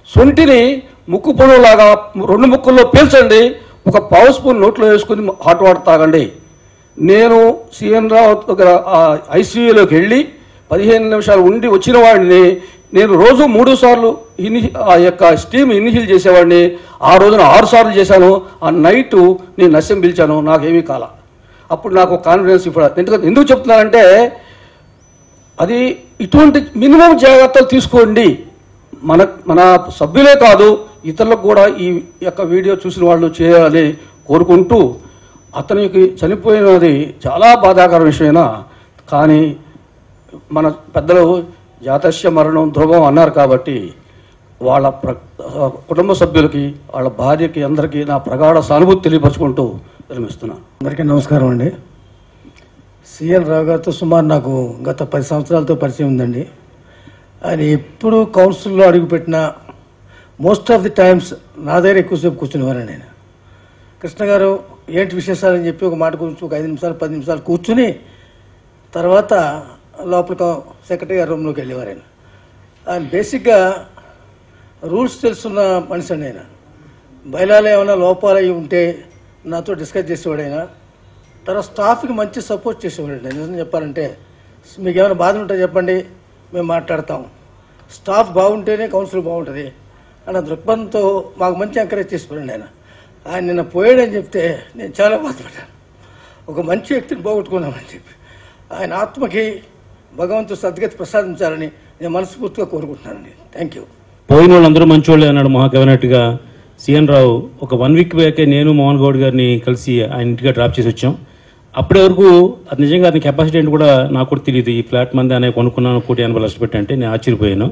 సొంటిని ముక్కు పొడవులాగా 2 ముక్కుల్లో పీల్చండి, ఒక పావు స్పూన్ నోట్లో వేసుకుని హాట్ వాటర్ తాగండి. నేను సిఎన్ రావు దగ్గర ఐసీయూలోకి వెళ్ళి 15 నిమిషాలు ఉండి వచ్చిన వాడిని. నేను రోజు 3 సార్లు ఆ యొక్క స్టీమ్ ఇన్హీల్ చేసేవాడిని. ఆ రోజున 6 సార్లు చేశాను. ఆ నైటు నేను నశ్యం పిలిచాను, నాకేమీ కాల. అప్పుడు నాకు కాన్ఫిడెన్స్ ఇప్పుడు ఎందుకు చెప్తున్నానంటే, అది ఇటువంటి మినిమం జాగ్రత్తలు తీసుకోండి. మన సభ్యులే కాదు, ఇతరులకు కూడా ఈ యొక్క వీడియో చూసిన వాళ్ళు చేయాలని కోరుకుంటూ, అతనికి చనిపోయినది చాలా బాధాకర విషయమైనా కానీ మన పెద్దలు జాతస్య మరణం ధ్రువం అన్నారు కాబట్టి వాళ్ళ కుటుంబ సభ్యులకి, వాళ్ళ భార్యకి, అందరికీ నా ప్రగాఢ సానుభూతి తెలియపరుచుకుంటూ విరమిస్తున్నాను. అందరికీ నమస్కారం అండి. సిఎన్ రావు గారితో సుమారు నాకు గత 10 సంవత్సరాలతో పరిచయం ఉందండి. ఆయన ఎప్పుడు కౌన్సిల్లో అడుగుపెట్టిన మోస్ట్ ఆఫ్ ది టైమ్స్ నా దగ్గర ఎక్కువసేపు కూర్చునేవారండి. నేను కృష్ణ గారు ఏంటి విశేషాలని చెప్పి ఒక మాట గురించి ఒక 5 నిమిషాలు 10 నిమిషాలు కూర్చుని తర్వాత లోపల సెక్రటరీ గారి రూమ్లోకి వెళ్ళేవారు. ఆయన బేసిక్గా రూల్స్ తెలుసున్న మనిషి అండి. ఆయన బయలాలు ఏమైనా లోపాలు అవి ఉంటే నాతో డిస్కస్ చేసేవాడు. ఆయన తర్వాత స్టాఫ్కి మంచి సపోర్ట్ చేసేవాడు. నిజం చెప్పాలంటే, మీకు ఏమైనా బాధ ఉంటే చెప్పండి, మేము మాట్లాడతాం, స్టాఫ్ బాగుంటేనే కౌన్సిల్ బాగుంటుంది అన్న దృక్పథంతో మాకు మంచి ఎంకరేజ్ చేసిపోయాడు. ఆయన నిన్న పోయాడని చెప్తే నేను చాలా బాధపడ్డాను. ఒక మంచి వ్యక్తిని పోగొట్టుకున్నామని చెప్పి ఆయన ఆత్మకి భగవంతుడు సద్గతి ప్రసాదించాలని నేను మనస్ఫూర్తిగా కోరుకుంటున్నానండి. Thank you. పోయిన వాళ్ళందరూ మంచోళ్ళే అన్నాడు మహాకవినట్టుగా సిఎన్ రావు. ఒక 1 వీక్ బ్యాకే నేను మోహన్ గౌడ్ గారిని కలిసి ఆయన ఇంటిగా డ్రాప్ చేసి వచ్చాం. అప్పటి వరకు అది నిజంగా అతని కెపాసిటీ ఏంటి కూడా నాకు కూడా తెలియదు. ఈ ఫ్లాట్ మంది అనే కొనుక్కున్నాను, 1,80,00,000 పెట్టి అంటే నేను ఆశ్చర్యపోయాను.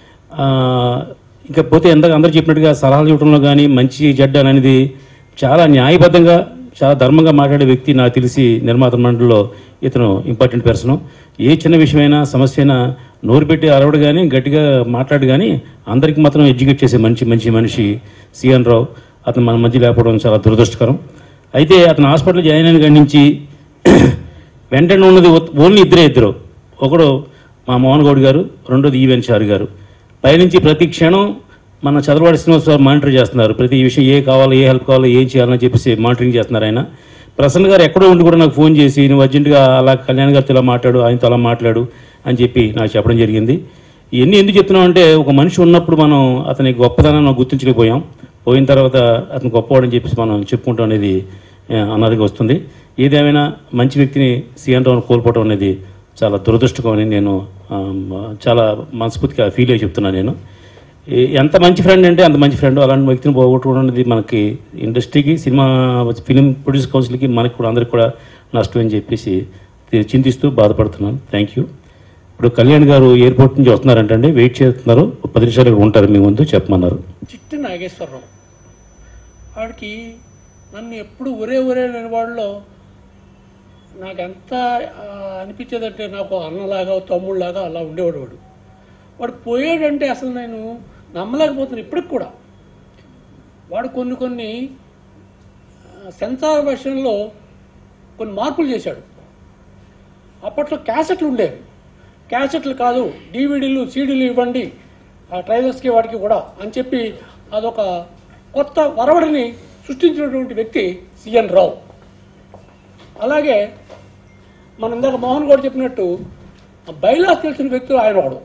ఇంకా పోతే అందరూ చెప్పినట్టుగా సలహాలు ఇవ్వడంలో కానీ మంచి చెడ్డ అనేది చాలా న్యాయబద్ధంగా, చాలా ధర్మంగా మాట్లాడే వ్యక్తి నాకు తెలిసి నిర్మాత మండలిలో ఇతను ఇంపార్టెంట్ పర్సన్. ఏ చిన్న విషయమైనా సమస్య అయినా నోరు పెట్టి అరవడు కానీ గట్టిగా మాట్లాడు కానీ అందరికీ మాత్రం ఎడ్యుకేట్ చేసే మంచి మనిషి సిఎన్ రావు. అతను మన మధ్య లేకపోవడం చాలా దురదృష్టకరం. అయితే అతను హాస్పిటల్ జాయిన్ అయిన కాడి నుంచి వెంటనే ఉన్నది ఓన్లీ ఇద్దరు. ఒకడు మా మోహన్ గౌడ్ గారు, రెండోది ఈవెన్ చారు గారు. పైనుంచి ప్రతి క్షణం మన చదరవాడి శ్రీనివాసరావు మానిటర్ చేస్తున్నారు. ప్రతి విషయం ఏ కావాలో, ఏ హెల్ప్ కావాలో, ఏం చేయాలని చెప్పేసి మానిటరింగ్ చేస్తున్నారు. ఆయన ప్రసన్న గారు ఎక్కడో ఉండి కూడా నాకు ఫోన్ చేసి నువ్వు అర్జెంటుగా అలా కళ్యాణ్ గారితో ఇలా మాట్లాడు, ఆయనతో అలా మాట్లాడు అని చెప్పి నాకు చెప్పడం జరిగింది. ఇవన్నీ ఎందుకు చెప్తున్నాం అంటే, ఒక మనిషి ఉన్నప్పుడు మనం అతని గొప్పదనాన్ని గుర్తించలేకపోయాం. పోయిన తర్వాత అతను గొప్పవాడని చెప్పేసి మనం చెప్పుకుంటాం అనేది అన్నదిగా వస్తుంది. ఏదేమైనా మంచి వ్యక్తిని సిఎన్ రావును కోల్పోవడం అనేది చాలా దురదృష్టకం అని నేను చాలా మనస్ఫూర్తిగా ఫీల్ అయ్యి చెప్తున్నాను. నేను ఎంత మంచి ఫ్రెండ్ అంటే అంత మంచి ఫ్రెండ్. అలాంటి వ్యక్తిని పోగొట్టుకోవడం అనేది మనకి ఇండస్ట్రీకి, సినిమా ఫిలిం ప్రొడ్యూసర్ కౌన్సిల్కి, మనకి కూడా అందరికి కూడా నష్టం అని చెప్పేసి చింతిస్తూ బాధపడుతున్నాను. Thank you. ఇప్పుడు కళ్యాణ్ గారు ఎయిర్పోర్ట్ నుంచి వస్తున్నారంటే వెయిట్ చేస్తున్నారు. 10 నిమిషాలు ఉంటారు మీ ముందు, చెప్పమన్నారు. చిట్టి నాగేశ్వరరావు వాడికి నన్ను ఎప్పుడు ఒరే లేని వాళ్ళలో నాకు ఎంత అనిపించేదంటే, నాకు అన్నలాగా తమ్ముళ్ళలాగా అలా ఉండేవాడు. వాడు పోయాడంటే అసలు నేను నమ్మలేకపోతున్నాను ఇప్పటికి కూడా. వాడు కొన్ని సెన్సార్ వర్షన్లో కొన్ని మార్పులు చేశాడు. అప్పట్లో క్యాసెట్లు ఉండేవి. క్యాసెట్లు కాదు, డివిడీలు, సీడీలు ఇవ్వండి ఆ ట్రైలర్స్కి వాడికి కూడా అని చెప్పి అదొక కొత్త వరవడిని సృష్టించినటువంటి వ్యక్తి సిఎన్ రావు. అలాగే మన ఇందాక మోహన్ గౌడ్ చెప్పినట్టు బైలాస్ తెలిసిన వ్యక్తులు ఆయన వాడు.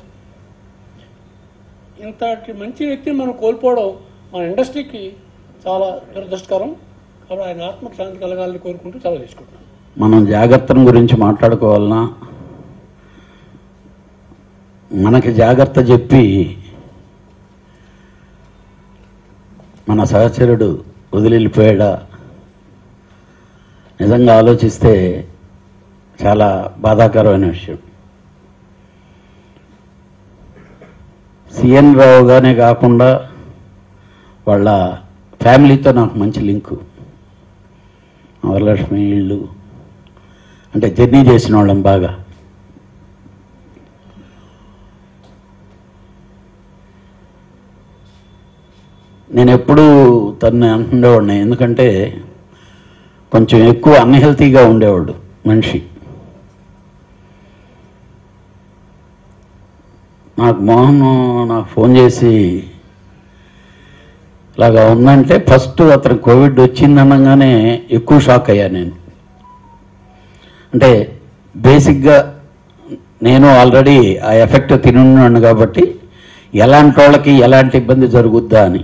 ఇంతటి మంచి వ్యక్తిని మనం కోల్పోవడం మన ఇండస్ట్రీకి చాలా దురదృష్టకరం. కాబట్టి ఆయన ఆత్మకు శాంతి కలగాలని కోరుకుంటూ చాలా తీసుకుంటున్నాను. మనం జాగ్రత్తల గురించి మాట్లాడుకోవాలన్నా మనకి జాగ్రత్త చెప్పి మన సహచరుడు వదిలిపోయాడా, నిజంగా ఆలోచిస్తే చాలా బాధాకరమైన విషయం. సిఎన్ రావు గానే కాకుండా వాళ్ళ ఫ్యామిలీతో నాకు మంచి లింకు. వరలక్ష్మి ఇళ్ళు అంటే జర్నీ చేసిన వాళ్ళం బాగా. నేను ఎప్పుడూ తను అంటుండేవాడిని, ఎందుకంటే కొంచెం ఎక్కువ అన్హెల్తీగా ఉండేవాడు మనిషి. నాకు మోహన్ నాకు ఫోన్ చేసి ఇలాగా ఉందంటే ఫస్ట్ అతను కోవిడ్ వచ్చిందనగానే ఎక్కువ షాక్ అయ్యా నేను. అంటే బేసిక్గా నేను ఆల్రెడీ ఆ ఎఫెక్ట్ తినున్నాను కాబట్టి ఎలాంటి వాళ్ళకి ఎలాంటి ఇబ్బంది జరుగుద్దా అని.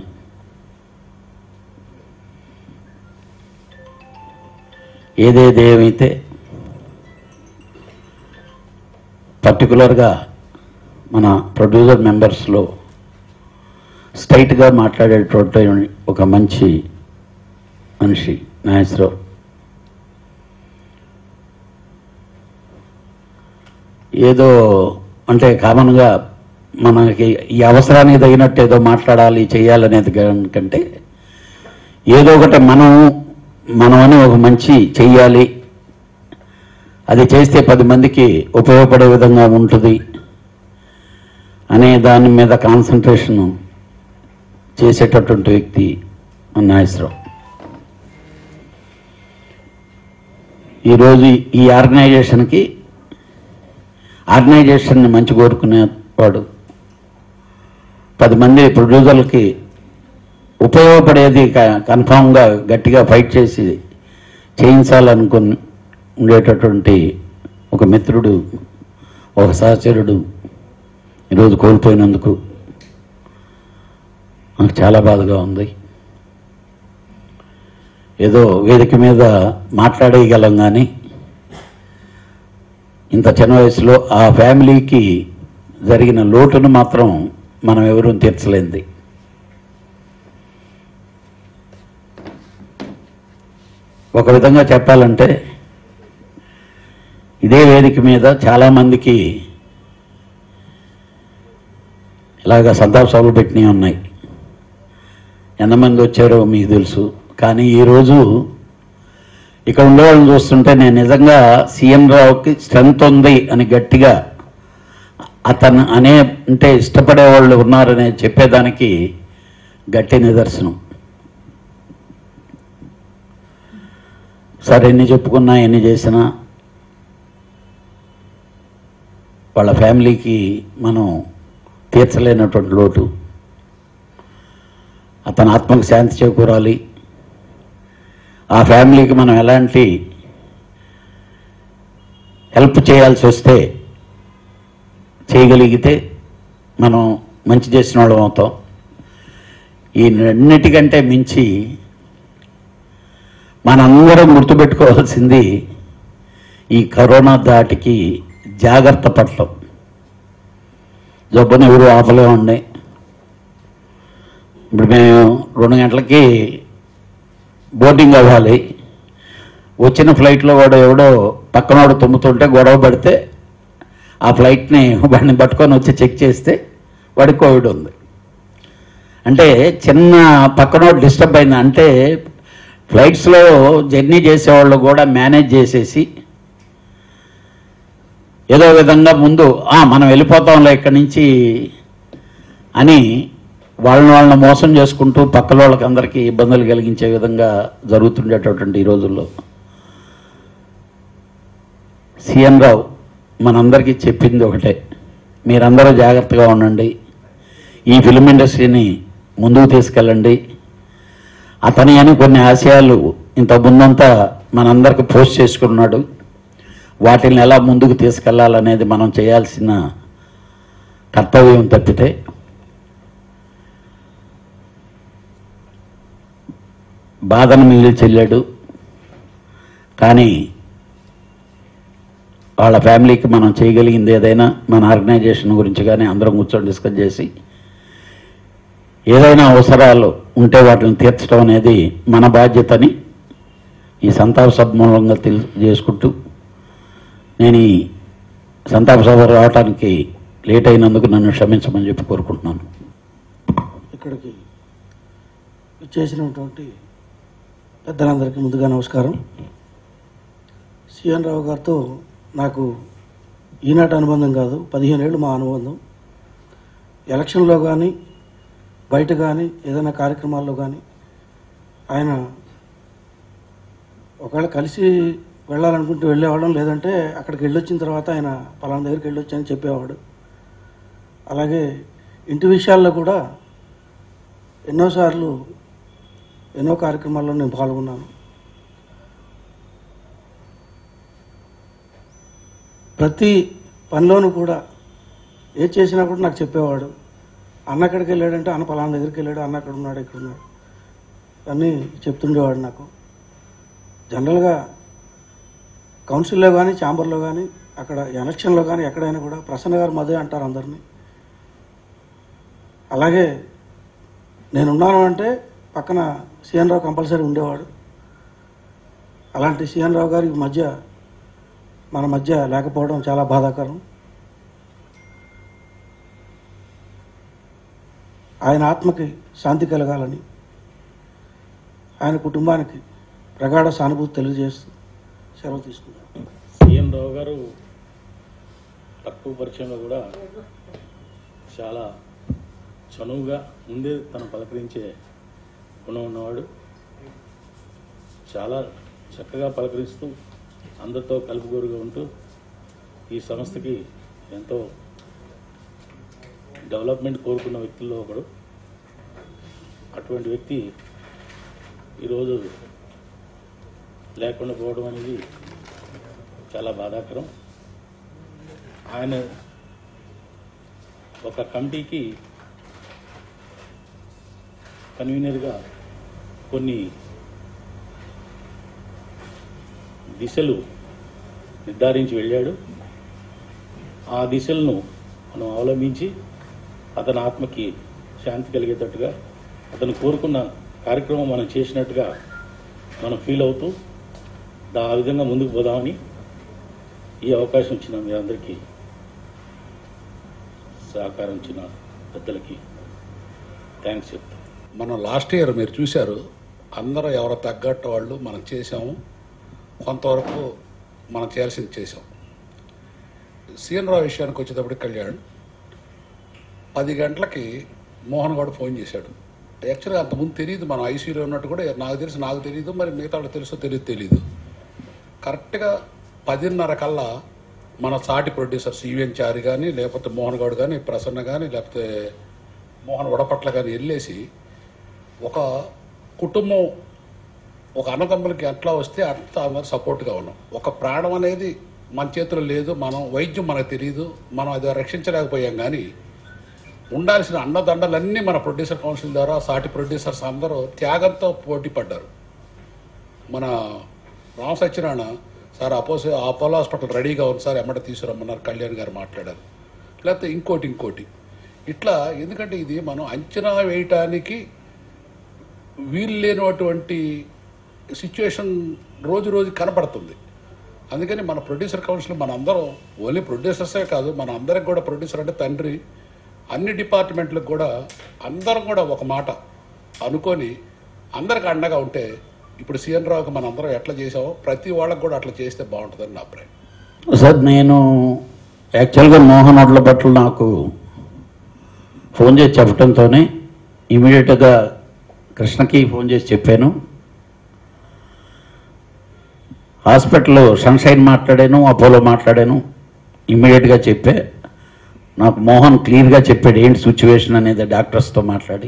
ఏమైతే పర్టికులర్గా మన ప్రొడ్యూసర్ మెంబర్స్లో స్ట్రైట్గా మాట్లాడేటువంటి ఒక మంచి మనిషి నాగేశ్వరరావు. ఏదో అంటే కామన్గా మనకి ఈ అవసరానికి తగినట్టు ఏదో మాట్లాడాలి చేయాలనేది కంటే ఏదో ఒకటి మనం అని ఒక మంచి చెయ్యాలి, అది చేస్తే 10 మందికి ఉపయోగపడే విధంగా ఉంటుంది అనే దాని మీద కాన్సన్ట్రేషన్ చేసేటటువంటి వ్యక్తి నాగేశ్వరరావు. ఈరోజు ఈ ఆర్గనైజేషన్ని మంచి కోరుకునేవాడు, 10 మంది ప్రొడ్యూసర్లకి ఉపయోగపడేది కన్ఫామ్గా గట్టిగా ఫైట్ చేసి చేయించాలనుకుని ఉండేటటువంటి ఒక మిత్రుడు, ఒక సహచరుడు ఈరోజు కోల్పోయినందుకు నాకు చాలా బాధగా ఉంది. ఏదో వేదిక మీద మాట్లాడేయగలం కానీ ఇంత చిన్న వయసులో ఆ ఫ్యామిలీకి జరిగిన లోటును మాత్రం మనం ఎవరూ తీర్చలేంది. ఒక విధంగా చెప్పాలంటే ఇదే వేదిక మీద చాలామందికి ఇలాగ సంతాప సభలు పెట్టినవి ఉన్నాయి. ఎంతమంది వచ్చారో మీకు తెలుసు. కానీ ఈరోజు ఇక్కడ ఉండేవాళ్ళని చూస్తుంటే నేను నిజంగా సీఎం రావుకి స్ట్రెంత్ ఉంది అని గట్టిగా అతను అంటే ఇష్టపడేవాళ్ళు ఉన్నారని చెప్పేదానికి గట్టి నిదర్శనం. సరే ఎన్ని చెప్పుకున్నా ఎన్ని చేసినా వాళ్ళ ఫ్యామిలీకి మనం తీర్చలేనటువంటి లోటు. అతని ఆత్మకు శాంతి చేకూరాలి. ఆ ఫ్యామిలీకి మనం ఎలాంటి హెల్ప్ చేయాల్సి వస్తే చేయగలిగితే మనం మంచి చేసిన వాళ్ళం అవుతాం. ఈ అన్నిటికంటే మించి మనందరం గుర్తుపెట్టుకోవాల్సింది ఈ కరోనా దాటికి జాగ్రత్త పడటం. జబ్బుని ఎవరు ఆపలేమండి. ఇప్పుడు మేము 2 గంటలకి బోర్డింగ్ అవ్వాలి. వచ్చిన ఫ్లైట్లో కూడా ఎవడో పక్కనోడు తుమ్ముతుంటే గొడవ పడితే ఆ ఫ్లైట్ని వాడిని పట్టుకొని వచ్చి చెక్ చేస్తే వాడికి కోవిడ్ ఉంది. అంటే చిన్న పక్కనోడు డిస్టర్బ్ అయింది అంటే ఫ్లైట్స్లో జర్నీ చేసేవాళ్ళు కూడా మేనేజ్ చేసేసి ఏదో విధంగా ముందు మనం వెళ్ళిపోతాంలే ఇక్కడి నుంచి అని వాళ్ళని మోసం చేసుకుంటూ పక్కల వాళ్ళకి అందరికీ ఇబ్బందులు కలిగించే విధంగా జరుగుతుండేటటువంటి ఈ రోజుల్లో సీఎం రావు మనందరికీ చెప్పింది ఒకటే, మీరందరూ జాగ్రత్తగా ఉండండి, ఈ ఫిల్మ్ ఇండస్ట్రీని ముందుకు తీసుకెళ్ళండి. అతని అని కొన్ని ఆశయాలు ఇంత ముందంతా మనందరికీ పోస్ట్ చేసుకున్నాడు. వాటిని ఎలా ముందుకు తీసుకెళ్లాలనేది మనం చేయాల్సిన కర్తవ్యం తప్పితే బాధను మిగిలి చెల్లాడు. కానీ వాళ్ళ ఫ్యామిలీకి మనం చేయగలిగింది ఏదైనా మన ఆర్గనైజేషన్ గురించి కానీ అందరం కూర్చొని డిస్కస్ చేసి ఏదైనా అవసరాలు ఉంటే వాటిని తీర్చడం అనేది మన బాధ్యతని ఈ సంతాప సభ మూలంగా తెలియజేసుకుంటూ నేను ఈ సంతాప సభ రావడానికి లేట్ అయినందుకు నన్ను క్షమించమని చెప్పి కోరుకుంటున్నాను. ఇక్కడికి చేసినటువంటి పెద్దలందరికీ ముందుగా నమస్కారం. సిఎన్ రావు గారితో నాకు ఈనాటి అనుబంధం కాదు, 15 ఏళ్ళు మా అనుబంధం. ఎలక్షన్లో కానీ బయట కానీ ఏదైనా కార్యక్రమాల్లో కానీ ఆయన ఒకవేళ కలిసి వెళ్ళాలనుకుంటూ వెళ్ళేవాళ్ళం, లేదంటే అక్కడికి వెళ్ళొచ్చిన తర్వాత ఆయన పలానా దగ్గరికి వెళ్ళొచ్చని చెప్పేవాడు. అలాగే ఇంటి విషయాల్లో కూడా ఎన్నోసార్లు ఎన్నో కార్యక్రమాల్లో నేను పాల్గొన్నాను. ప్రతి పనిలోనూ కూడా ఏది చేసినా కూడా నాకు చెప్పేవాడు. అన్న ఎక్కడికి వెళ్ళాడంటే అన్న పలానా దగ్గరికి వెళ్ళాడు, అన్న అక్కడ ఉన్నాడు, ఇక్కడ ఉన్నాడు అన్నీ చెప్తుండేవాడు నాకు. జనరల్గా కౌన్సిల్లో కానీ ఛాంబర్లో కానీ అక్కడ ఎలక్షన్లో కానీ ఎక్కడైనా కూడా ప్రసన్న గారు మదే అంటారు అందరినీ. అలాగే నేనున్నాను అంటే పక్కన సిఎన్ రావు కంపల్సరీ ఉండేవాడు. అలాంటి సిఎన్ రావు గారి మన మధ్య లేకపోవడం చాలా బాధాకరం. ఆయన ఆత్మకి శాంతి కలగాలని, ఆయన కుటుంబానికి ప్రగాఢ సానుభూతి తెలియజేస్తూ సెలవు తీసుకుంటాను. సిఎన్ రావు గారు తక్కువ పరిచయంలో కూడా చాలా చనువుగా ముందే తను పలకరించే గుణం ఉన్నవాడు. చాలా చక్కగా పలకరిస్తూ అందరితో కలుపుగోరుగా ఉంటూ ఈ సంస్థకి ఎంతో డెవలప్మెంట్ కోరుకున్న వ్యక్తుల్లో ఒకడు. అటువంటి వ్యక్తి ఈరోజు లేకుండా పోవడం అనేది చాలా బాధాకరం. ఆయన ఒక కమిటీకి కన్వీనర్గా కొన్ని దిశలు నిర్ధారించి వెళ్ళాడు. ఆ దిశలను మనం అవలంబించి అతని ఆత్మకి శాంతి కలిగేటట్టుగా, అతను కోరుకున్న కార్యక్రమం మనం చేసినట్టుగా మనం ఫీల్ అవుతూ ఆ విధంగా ముందుకు పోదామని ఈ అవకాశం ఇచ్చిన మీ అందరికీ, సహకారం ఇచ్చిన పెద్దలకి థ్యాంక్స్ చెప్తాం. మనం లాస్ట్ ఇయర్ మీరు చూశారు, అందరూ ఎవరో తగ్గట్టు వాళ్ళు మనం చేసాము, కొంతవరకు మనం చేయాల్సింది చేసాం. సిఎన్ రావు విషయానికి వచ్చేటప్పటికి కళ్యాణ్ 10 గంటలకి మోహన్ గౌడ్ ఫోన్ చేశాడు. యాక్చువల్గా అంతకుముందు తెలియదు, మనం ఐసీయూలో ఉన్నట్టు కూడా నాకు తెలియదు, మరి మిగతా వాళ్ళకి తెలుసో తెలీదు. కరెక్ట్గా 10:30 కల్లా మన సాటి ప్రొడ్యూసర్స్ ఈవెన్ చారి కానీ, లేకపోతే మోహన్ గౌడ్ కానీ, ప్రసన్న కానీ, లేకపోతే మోహన్ వడపట్ల కానీ వెళ్ళేసి ఒక కుటుంబం, ఒక అన్నదమ్ములకి ఎట్లా వస్తే అంత అందరూ సపోర్ట్గా ఉన్నాం. ఒక ప్రాణం అనేది మన చేతిలో లేదు, మనం వైద్యం మనకు తెలియదు, మనం అది రక్షించలేకపోయాం. కానీ ఉండాల్సిన అండదండలన్నీ మన ప్రొడ్యూసర్ కౌన్సిల్ ద్వారా సాటి ప్రొడ్యూసర్స్ అందరూ త్యాగంతో పోటీ పడ్డారు. మన Rama Satyanarayana sir Apollo hospital రెడీగా ఉంది సార్, ఎమ్మట తీసుకురమ్మన్నారు, కళ్యాణ్ గారు మాట్లాడారు. లేకపోతే ఇంకోటి ఇట్లా. ఎందుకంటే ఇది మనం అంచనా వేయటానికి వీలు లేనటువంటి సిచ్యువేషన్ రోజు కనపడుతుంది. అందుకని మన ప్రొడ్యూసర్ కౌన్సిల్ మనందరం ఓన్లీ ప్రొడ్యూసర్సే కాదు, మన అందరికి కూడా ప్రొడ్యూసర్ అంటే తండ్రి. అన్ని డిపార్ట్మెంట్లకు కూడా అందరం కూడా ఒక మాట అనుకొని అందరికి అండగా ఉంటే, ఇప్పుడు సిఎన్ రావుకి మనం అందరం ఎట్లా చేసామో ప్రతి వాళ్ళకి కూడా అట్లా చేస్తే బాగుంటుందని నా అభిప్రాయం. సార్, నేను యాక్చువల్గా మోహన్ వడ్ల పట్ల నాకు ఫోన్ చేసి చెప్పడంతోనే ఇమీడియట్గా కృష్ణకి ఫోన్ చేసి చెప్పాను. హాస్పిటల్లో సన్షైన్ మాట్లాడాను, అపోలో మాట్లాడాను, ఇమ్మీడియట్గా చెప్పే. నాకు మోహన్ క్లియర్గా చెప్పాడు ఏంటి సిచ్యువేషన్ అనేది డాక్టర్స్తో మాట్లాడి.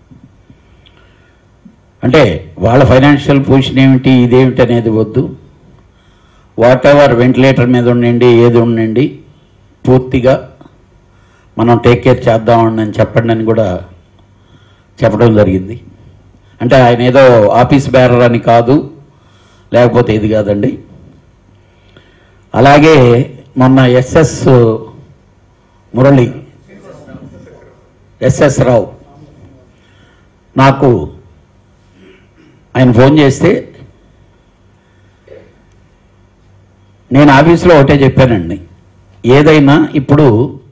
అంటే వాళ్ళ ఫైనాన్షియల్ పొజిషన్ ఏమిటి, ఇదేమిటి అనేది వద్దు, వాట్ ఎవర్ వెంటిలేటర్ మీద ఉండండి, ఏది ఉండండి, పూర్తిగా మనం టేక్ కేర్ చేద్దామని చెప్పండి అని కూడా చెప్పడం జరిగింది. అంటే ఆయన ఏదో ఆఫీస్ బేరర్ అని కాదు, లేకపోతే ఇది కాదండి. అలాగే మొన్న ఎస్ఎస్ రావు నాకు ఆయన ఫోన్ చేస్తే నేను ఆఫీస్లో ఒకటే చెప్పానండి, ఏదైనా ఇప్పుడు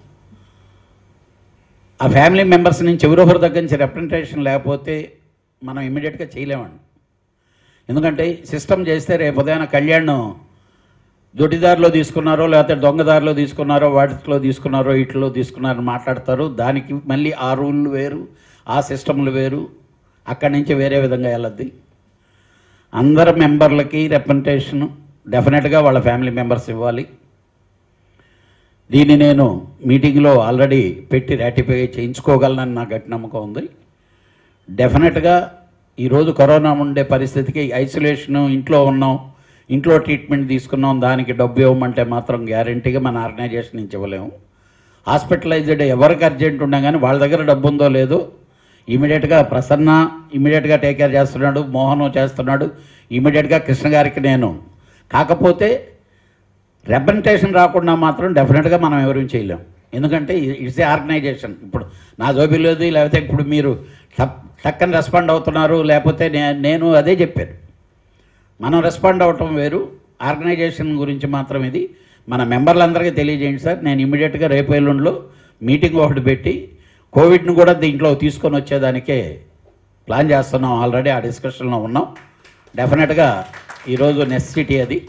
ఆ ఫ్యామిలీ మెంబర్స్ నుంచి ఎవరొకరి దగ్గర నుంచి రిప్రజెంటేషన్ లేకపోతే మనం ఇమ్మీడియట్గా చేయలేమండి. ఎందుకంటే సిస్టమ్ చేస్తే రేపు ఉదయాన కళ్యాణ్ దొడ్డిదారిలో తీసుకున్నారో లేకపోతే దొంగదారిలో తీసుకున్నారో వాటిలో తీసుకున్నారో ఇట్లో తీసుకున్నారని మాట్లాడతారు. దానికి మళ్ళీ ఆ రూళ్ళు వేరు, ఆ సిస్టమ్లు వేరు, అక్కడి నుంచి వేరే విధంగా వెళ్ళద్ది. అందరు మెంబర్లకి రిప్రజెంటేషన్ డెఫినెట్గా వాళ్ళ ఫ్యామిలీ మెంబర్స్ ఇవ్వాలి. దీన్ని నేను మీటింగ్లో ఆల్రెడీ పెట్టి రాటిఫై చేయించుకోగలనని నాకు గట్టి నమ్మకం ఉంది. డెఫినెట్గా ఈరోజు కరోనా ఉండే పరిస్థితికి ఐసోలేషను, ఇంట్లో ఉన్నాం, ఇంట్లో ట్రీట్మెంట్ తీసుకున్నాం, దానికి డబ్బు ఇవ్వమంటే మాత్రం గ్యారంటీగా మన ఆర్గనైజేషన్ నుంచి ఇవ్వలేము. హాస్పిటలైజ్డ్ ఎవరికి అర్జెంట్ ఉన్నా కానీ వాళ్ళ దగ్గర డబ్బు ఉందో లేదో ఇమీడియట్గా ప్రసన్న ఇమీడియట్గా టేక్ కేర్ చేస్తున్నాడు, మోహన్ చేస్తున్నాడు, ఇమీడియట్గా కృష్ణ గారికి నేను. కాకపోతే రిప్రజెంటేషన్ రాకుండా మాత్రం డెఫినెట్గా మనం ఎవరూ చేయలేం. ఎందుకంటే ఇట్స్ ఏ ఆర్గనైజేషన్. ఇప్పుడు నా జోబీ లేదు, లేకపోతే ఇప్పుడు మీరు టక్కని రెస్పాండ్ అవుతున్నారు, లేకపోతే నేను అదే చెప్పాను. మనం రెస్పాండ్ అవటం వేరు, ఆర్గనైజేషన్ గురించి మాత్రం ఇది మన మెంబర్లందరికీ తెలియజేయండి సార్. నేను ఇమీడియట్గా రేపు ఎల్లుండిలో మీటింగ్ ఒకటి పెట్టి కోవిడ్ను కూడా దీంట్లో తీసుకొని వచ్చేదానికే ప్లాన్ చేస్తున్నాం. ఆల్రెడీ ఆ డిస్కషన్లో ఉన్నాం. డెఫినెట్గా ఈరోజు నెసెసిటీ అది.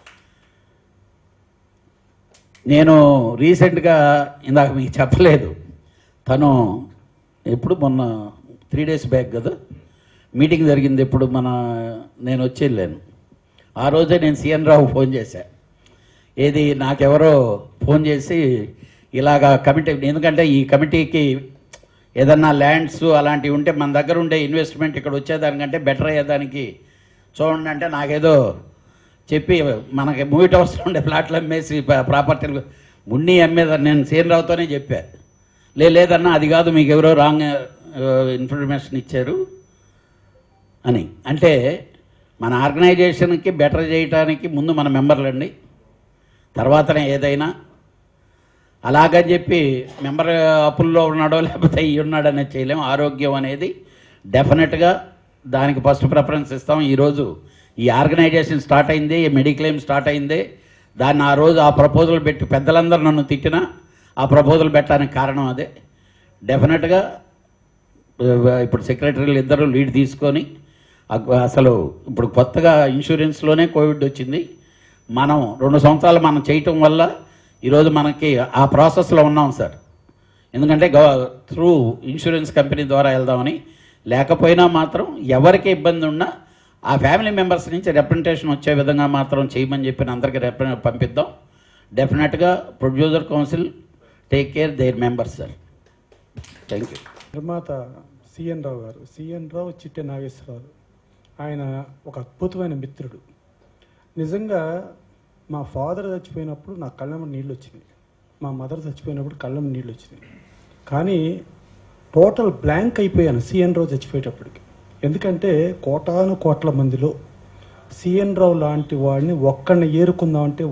నేను రీసెంట్గా ఇందాక మీకు చెప్పలేదు, తను ఎప్పుడు మొన్న 3 days బ్యాక్ కదా మీటింగ్ జరిగింది. ఎప్పుడు నేను వచ్చి వెళ్ళాను. ఆ రోజే నేను సిఎన్ రావు ఫోన్ చేశా. ఏది నాకెవరో ఫోన్ చేసి ఇలాగా కమిటీ, ఎందుకంటే ఈ కమిటీకి ఏదన్నా ల్యాండ్స్ అలాంటివి ఉంటే మన దగ్గర ఉండే ఇన్వెస్ట్మెంట్ ఇక్కడ వచ్చేదానికంటే బెటర్ అయ్యేదానికి చూడండి అంటే నాకేదో చెప్పి మనకి మూవీ టవర్స్లో ఉండే ఫ్లాట్లు అమ్మేసి ప్రాపర్టీలు మున్ని అమ్మేదని నేను సిఎన్ రావుతోనే చెప్పా. లేదన్నా అది కాదు, మీకు ఎవరో రాంగ్ ఇన్ఫర్మేషన్ ఇచ్చారు అని. అంటే మన ఆర్గనైజేషన్కి బెటర్ చేయడానికి ముందు మన మెంబర్లండి, తర్వాతనే ఏదైనా. అలాగని చెప్పి మెంబర్ అప్పుల్లో ఉన్నాడో లేకపోతే ఇవి ఉన్నాడనేది చేయలేము. ఆరోగ్యం అనేది డెఫినెట్గా దానికి ఫస్ట్ ప్రిఫరెన్స్ ఇస్తాం. ఈరోజు ఈ ఆర్గనైజేషన్ స్టార్ట్ అయింది, ఈ మెడిక్లెయిమ్ స్టార్ట్ అయింది. దాన్ని ఆ రోజు ఆ ప్రపోజల్ పెట్టి పెద్దలందరూ నన్ను తిట్టినా ఆ ప్రపోజల్ పెట్టడానికి కారణం అదే. డెఫినెట్గా ఇప్పుడు సెక్రటరీలు ఇద్దరు లీడ్ తీసుకొని అసలు ఇప్పుడు కొత్తగా ఇన్సూరెన్స్లోనే కోవిడ్ వచ్చింది. మనం 2 సంవత్సరాలు మనం చేయటం వల్ల ఈరోజు మనకి ఆ ప్రాసెస్లో ఉన్నాం సార్. ఎందుకంటే త్రూ ఇన్సూరెన్స్ కంపెనీ ద్వారా వెళ్దామని. లేకపోయినా మాత్రం ఎవరికి ఇబ్బంది ఉన్నా ఆ ఫ్యామిలీ మెంబర్స్ నుంచి రిప్రజెంటేషన్ వచ్చే విధంగా మాత్రం చేయమని చెప్పిన అందరికీ పంపిద్దాం. డెఫినెట్గా producer council take care their members sir. Thank you. నిర్మాత సిఎన్ రావు గారు, సిఎన్ రావు చిట్టె నాగేశ్వరరావు, ఆయన ఒక అద్భుతమైన మిత్రుడు. నిజంగా మా ఫాదర్ చచ్చిపోయినప్పుడు నా కళ్ళమ్మ నీళ్ళు వచ్చినాయి, మా మదర్ చచ్చిపోయినప్పుడు కళ్ళమ్మ నీళ్ళు వచ్చినాయి. కానీ టోటల్ బ్లాంక్ అయిపోయాను సిఎన్ రావు చచ్చిపోయేటప్పటికి. ఎందుకంటే కోటాను కోట్ల మందిలో సిఎన్ రావు లాంటి వాడిని ఒక్కడిని ఏరుకుందామంటే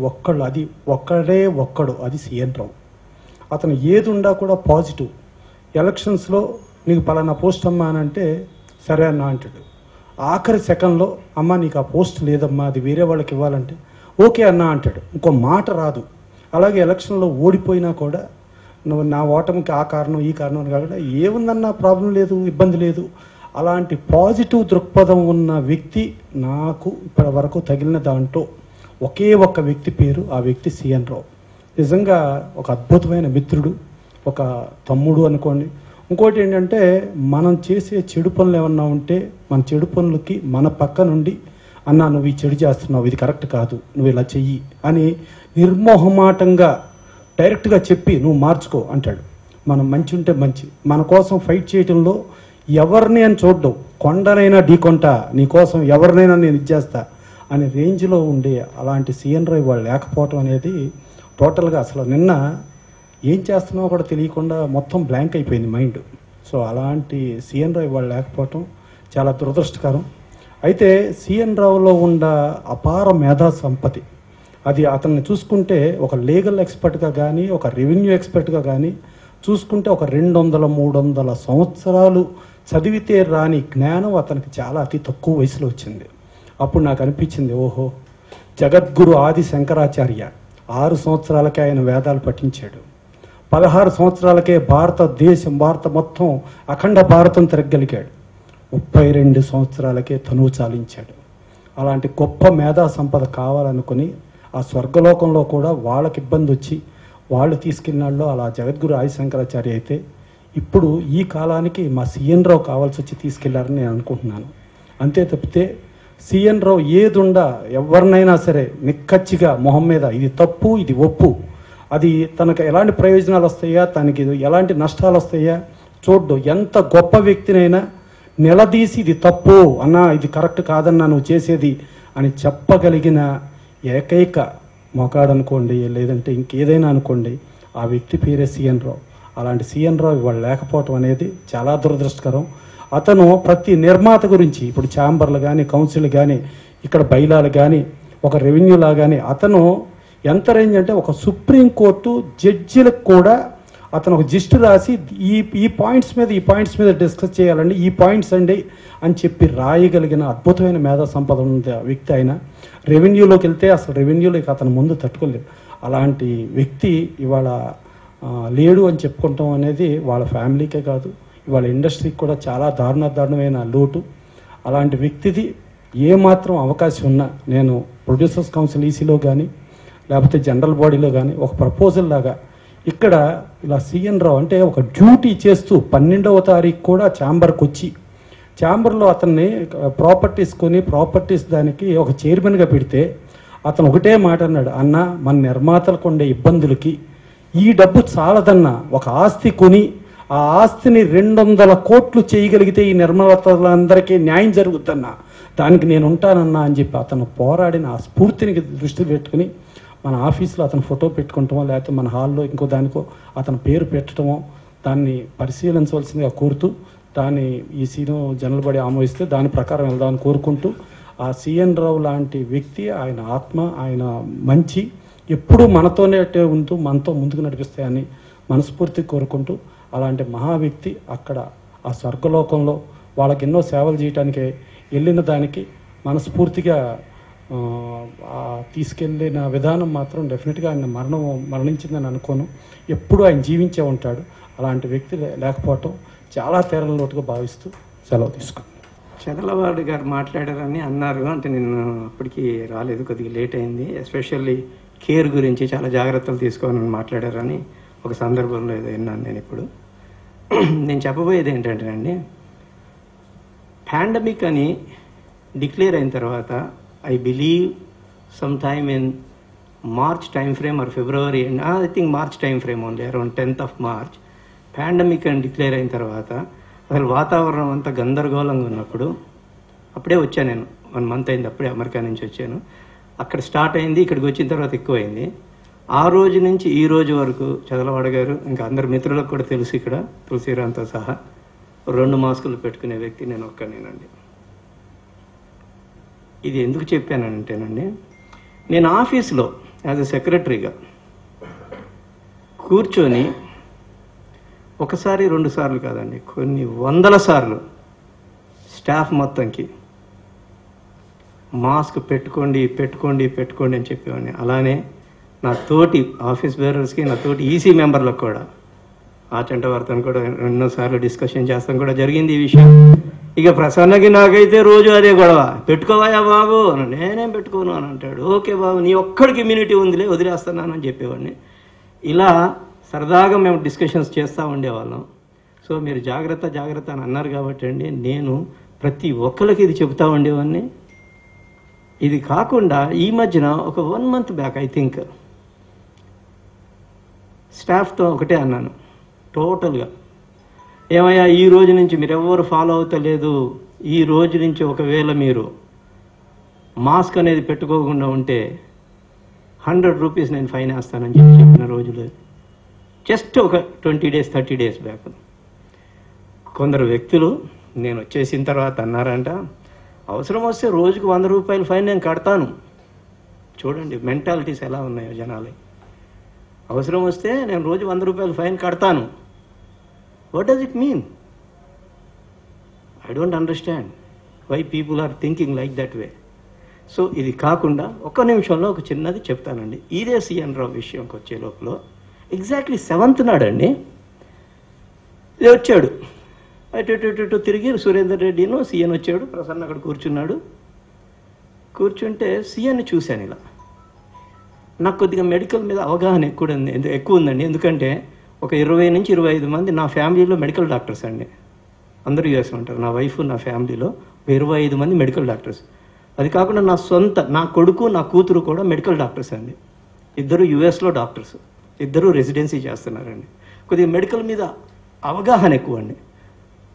ఒక్కడు అది సిఎన్ రావు. అతను ఏది ఉండా కూడా పాజిటివ్. ఎలక్షన్స్లో నీకు పలానా పోస్ట్ అమ్మా అని అంటే సరే అన్నా అంటాడు. ఆఖరి సెకండ్లో అమ్మ నీకు ఆ పోస్ట్ లేదమ్మా, అది వేరే వాళ్ళకి ఇవ్వాలంటే ఓకే అన్నా అంటాడు. ఇంకో మాట రాదు. అలాగే ఎలక్షన్లో ఓడిపోయినా కూడా నువ్వు నా ఓటమికి ఆ కారణం ఈ కారణం అని కాకుండా ఏముందన్నా ప్రాబ్లం లేదు, ఇబ్బంది లేదు. అలాంటి పాజిటివ్ దృక్పథం ఉన్న వ్యక్తి నాకు ఇప్పటి వరకు తగిలిన దాంట్లో ఒకే ఒక్క వ్యక్తి పేరు, ఆ వ్యక్తి సిఎన్ రావు. నిజంగా ఒక అద్భుతమైన మిత్రుడు, ఒక తమ్ముడు అనుకోండి. ఇంకోటి ఏంటంటే మనం చేసే చెడు పనులు ఏమన్నా ఉంటే మన చెడు పనులకి మన పక్క నుండి అన్నా నువ్వు ఈ చెడు చేస్తున్నావు, ఇది కరెక్ట్ కాదు, నువ్వు ఇలా చెయ్యి అని నిర్మోహమాటంగా డైరెక్ట్గా చెప్పి నువ్వు మార్చుకో అంటాడు. మనం మంచి ఉంటే మంచి, మన కోసం ఫైట్ చేయడంలో ఎవరిని అని చూడడం, కొండనైనా ఢీకొంటా నీకోసం ఎవరినైనా నేను ఇచ్చేస్తా అనే రేంజ్లో ఉండే అలాంటి సిఎన్ రావు వాళ్ళు లేకపోవటం అనేది టోటల్గా అసలు నిన్న ఏం చేస్తున్నావో కూడా తెలియకుండా మొత్తం బ్లాంక్ అయిపోయింది మైండ్. సో అలాంటి సిఎన్ రావు వాళ్ళు లేకపోవటం చాలా దురదృష్టకరం. అయితే సిఎన్ రావులో ఉన్న అపార మేధా సంపత్తి, అది అతన్ని చూసుకుంటే ఒక లీగల్ ఎక్స్పర్ట్గా కానీ ఒక రెవెన్యూ ఎక్స్పర్ట్గా కానీ చూసుకుంటే ఒక 200-300 సంవత్సరాలు చదివితే రాని జ్ఞానం అతనికి చాలా అతి తక్కువ వయసులో వచ్చింది. అప్పుడు నాకు అనిపించింది, ఓహో జగద్గురు ఆది శంకరాచార్య 6 సంవత్సరాలకే ఆయన వేదాలు పఠించాడు. 16 సంవత్సరాలకే భారత మొత్తం అఖండ భారతం తిరగలిగాడు. 32 సంవత్సరాలకే తనువు చాలించాడు. అలాంటి గొప్ప మేధా సంపద కావాలనుకుని ఆ స్వర్గలోకంలో కూడా వాళ్ళకి ఇబ్బంది వచ్చి వాళ్ళు తీసుకెళ్ళినాళ్ళు అలా జగద్గురు ఆది శంకరాచార్య అయితే, ఇప్పుడు ఈ కాలానికి మా సిఎన్ రావు కావాల్సి వచ్చి తీసుకెళ్లారని నేను అనుకుంటున్నాను. అంతే తప్పితే సిఎన్ రావు ఏదుండా ఎవరినైనా సరే నిక్కచ్చిగా మొహం మీద ఇది తప్పు ఇది ఒప్పు, అది తనకు ఎలాంటి ప్రయోజనాలు వస్తాయా, తనకి ఎలాంటి నష్టాలు వస్తాయా చూడ్డు. ఎంత గొప్ప వ్యక్తినైనా నిలదీసి ఇది తప్పు అన్నా, ఇది కరెక్ట్ కాదన్నా నువ్వు చేసేది అని చెప్పగలిగిన ఏకైక మొగాడు అనుకోండి, లేదంటే ఇంకేదైనా అనుకోండి, ఆ వ్యక్తి పేరే సిఎన్ రావు. అలాంటి సిఎన్ రావు ఇవాళ లేకపోవటం అనేది చాలా దురదృష్టకరం. అతను ప్రతి నిర్మాత గురించి, ఇప్పుడు ఛాంబర్లు కానీ, కౌన్సిల్ కానీ, ఇక్కడ బైలాలు కానీ, ఒక రెవెన్యూలా కానీ, అతను ఎంత రేంజ్ అంటే ఒక సుప్రీంకోర్టు జడ్జిలకు కూడా అతను ఒక జిస్ట్ రాసి ఈ పాయింట్స్ మీద డిస్కస్ చేయాలండి, ఈ పాయింట్స్ అండి అని చెప్పి రాయగలిగిన అద్భుతమైన మేధా సంపద ఉన్న వ్యక్తి ఆయన. రెవెన్యూలోకి వెళ్తే అసలు రెవెన్యూలోకి అతను ముందు తట్టుకోలేదు. అలాంటి వ్యక్తి ఇవాళ లేడు అని చెప్పుకుంటాం అనేది వాళ్ళ ఫ్యామిలీకే కాదు, ఇవాళ ఇండస్ట్రీకి కూడా చాలా దారుణమైన లోటు. అలాంటి వ్యక్తిది ఏమాత్రం అవకాశం ఉన్నా నేను ప్రొడ్యూసర్స్ కౌన్సిల్ ఈసీలో కానీ, లేకపోతే జనరల్ బాడీలో కానీ ఒక ప్రపోజల్ లాగా ఇక్కడ ఇలా సిఎన్ రావు అంటే ఒక డ్యూటీ చేస్తూ 12వ తారీఖు కూడా ఛాంబర్కి వచ్చి, ఛాంబర్లో అతన్ని ప్రాపర్టీస్ దానికి ఒక చైర్మన్గా పెడితే అతను ఒకటే మాట అన్నాడు, అన్న మన నిర్మాతలకు ఉండే ఇబ్బందులకి ఈ డబ్బు చాలదన్నా, ఒక ఆస్తి కొని ఆ ఆస్తిని 200 కోట్లు చేయగలిగితే ఈ నిర్మాతలందరికీ న్యాయం జరుగుద్దన్నా, దానికి నేను ఉంటానన్నా అని చెప్పి అతను పోరాడిన ఆ స్ఫూర్తిని దృష్టి పెట్టుకుని మన ఆఫీస్లో అతను ఫోటో పెట్టుకుంటామో, లేకపోతే మన హాల్లో ఇంకో దానికో అతని పేరు పెట్టడమో దాన్ని పరిశీలించవలసిందిగా కోరుతూ, దాన్ని ఈ సీను జనరల్ బాడీ ఆమోదిస్తే దాని ప్రకారం వెళ్దామని కోరుకుంటూ, ఆ సిఎన్ రావు లాంటి వ్యక్తి, ఆయన ఆత్మ, ఆయన మంచి ఎప్పుడూ మనతోనే ఉంటూ మనతో ముందుకు నడిపిస్తాయని మనస్ఫూర్తిగా కోరుకుంటూ, అలాంటి మహా వ్యక్తి అక్కడ ఆ స్వర్గలోకంలో వాళ్ళకి ఎన్నో సేవలు చేయడానికి వెళ్ళిన దానికి మనస్ఫూర్తిగా తీసుకెళ్ళిన విధానం మాత్రం డెఫినెట్గా ఆయన మరణించిందని అనుకోను. ఎప్పుడూ ఆయన జీవించే ఉంటాడు. అలాంటి వ్యక్తి లేకపోవటం చాలా తీరల లోటుగా భావిస్తూ సెలవు తీసుకున్నాను. చదలవాడు గారు మాట్లాడారని అన్నారు, అంటే నేను అప్పటికి రాలేదు, కొద్దిగా లేట్ అయింది. ఎస్పెషల్లీ కేర్ గురించి చాలా జాగ్రత్తలు తీసుకోవాలని మాట్లాడారని ఒక సందర్భంలో ఏదో విన్నాను నేను. ఇప్పుడు నేను చెప్పబోయేది ఏంటంటే అండి, పాండమిక్ అని డిక్లేర్ అయిన తర్వాత I believe some time in March time frame or February, I think March time frame only, around 10th of March pandemic అని డిక్లేర్ అయిన తర్వాత అసలు వాతావరణం అంతా గందరగోళంగా ఉన్నప్పుడు, అప్పుడే వచ్చాను నేను, 1 month అయింది, అప్పుడే అమెరికా నుంచి వచ్చాను. అక్కడ స్టార్ట్ అయింది, ఇక్కడికి వచ్చిన తర్వాత ఎక్కువైంది. ఆ రోజు నుంచి ఈ రోజు వరకు చదలవాడ గారు, ఇంకా అందరు మిత్రులకు కూడా తెలుసు, ఇక్కడ తులసిరాంతో సహా 2 మాస్కులు పెట్టుకునే వ్యక్తి నేను ఒక్కనేనండి. ఇది ఎందుకు చెప్పానంటేనండి, నేను ఆఫీస్లో యాజ్ ఎ సెక్రటరీగా కూర్చొని ఒకసారి 2 సార్లు కాదండి, కొన్ని 100 సార్లు స్టాఫ్ మొత్తంకి మాస్క్ పెట్టుకోండి అని చెప్పేవాడిని. అలానే నా తోటి ఆఫీస్ బేరర్స్కి, నా తోటి ఈసీ మెంబర్లకు కూడా, ఆచంట వార్తను కూడా 2 సార్లు డిస్కషన్ చేస్తాం కూడా జరిగింది ఈ విషయం. ఇక ప్రసన్నకి నాకైతే రోజు అదే గొడవ, పెట్టుకోవాయా బాబు అని. నేనేం పెట్టుకోను అని అంటాడు. ఓకే బాబు, నీ ఒక్కడికి ఇమ్యూనిటీ ఉందిలే, వదిలేస్తున్నాను అని చెప్పేవాడిని. ఇలా సరదాగా మేము డిస్కషన్స్ చేస్తూ ఉండేవాళ్ళం. సో మీరు జాగ్రత్త అని అన్నారు కాబట్టి అండి, నేను ప్రతి ఒక్కరికి ఇది చెబుతూ ఉండేవాడిని. ఇది కాకుండా ఈ మధ్యన ఒక 1 month బ్యాక్ ఐ థింక్ స్టాఫ్తో ఒకటే అన్నాను టోటల్గా, ఏమయ్యా ఈ రోజు నుంచి మీరు ఎవరు ఫాలో అవుతలేదు, ఈ రోజు నుంచి ఒకవేళ మీరు మాస్క్ అనేది పెట్టుకోకుండా ఉంటే 100 rupees నేను ఫైన్ వేస్తానని చెప్పిన రోజులు జస్ట్ ఒక 20 days 30 days బ్యాక్. కొందరు వ్యక్తులు నేను వచ్చేసిన తర్వాత అన్నారంట, అవసరం వస్తే రోజుకు 100 రూపాయలు ఫైన్ నేను కడతాను. చూడండి మెంటాలిటీస్ ఎలా ఉన్నాయో జనాలు. అవసరం వస్తే నేను రోజు 100 రూపాయలు ఫైన్ కడతాను. What does it mean? I don't understand why people are thinking like that way. So ఇది కాకుండా 1 నిమిషంలో ఒక చిన్నది చెప్తానండి. ఇదే సిఎన్ రావు విషయంకి వచ్చే లోపల ఎగ్జాక్ట్లీ 7th నాడండి ఇది వచ్చాడు, అటు తిరిగి సురేందర్ రెడ్డిను సీఎన్ వచ్చాడు, ప్రసన్న అక్కడ కూర్చున్నాడు. కూర్చుంటే సీఎన్ని చూశాను. ఇలా నాకు కొద్దిగా మెడికల్ మీద అవగాహన ఎక్కువ ఉందండి. ఎందుకంటే ఒక 20 నుంచి 25 మంది నా ఫ్యామిలీలో మెడికల్ డాక్టర్స్ అండి. అందరూ యూఎస్లో ఉంటారు. నా వైఫ్, నా ఫ్యామిలీలో 25 మంది మెడికల్ డాక్టర్స్. అది కాకుండా నా కొడుకు, నా కూతురు కూడా మెడికల్ డాక్టర్స్ అండి. 2 యూఎస్లో డాక్టర్స్, 2 రెసిడెన్సీ చేస్తున్నారండి. కొద్దిగా మెడికల్ మీద అవగాహన ఎక్కువ అండి.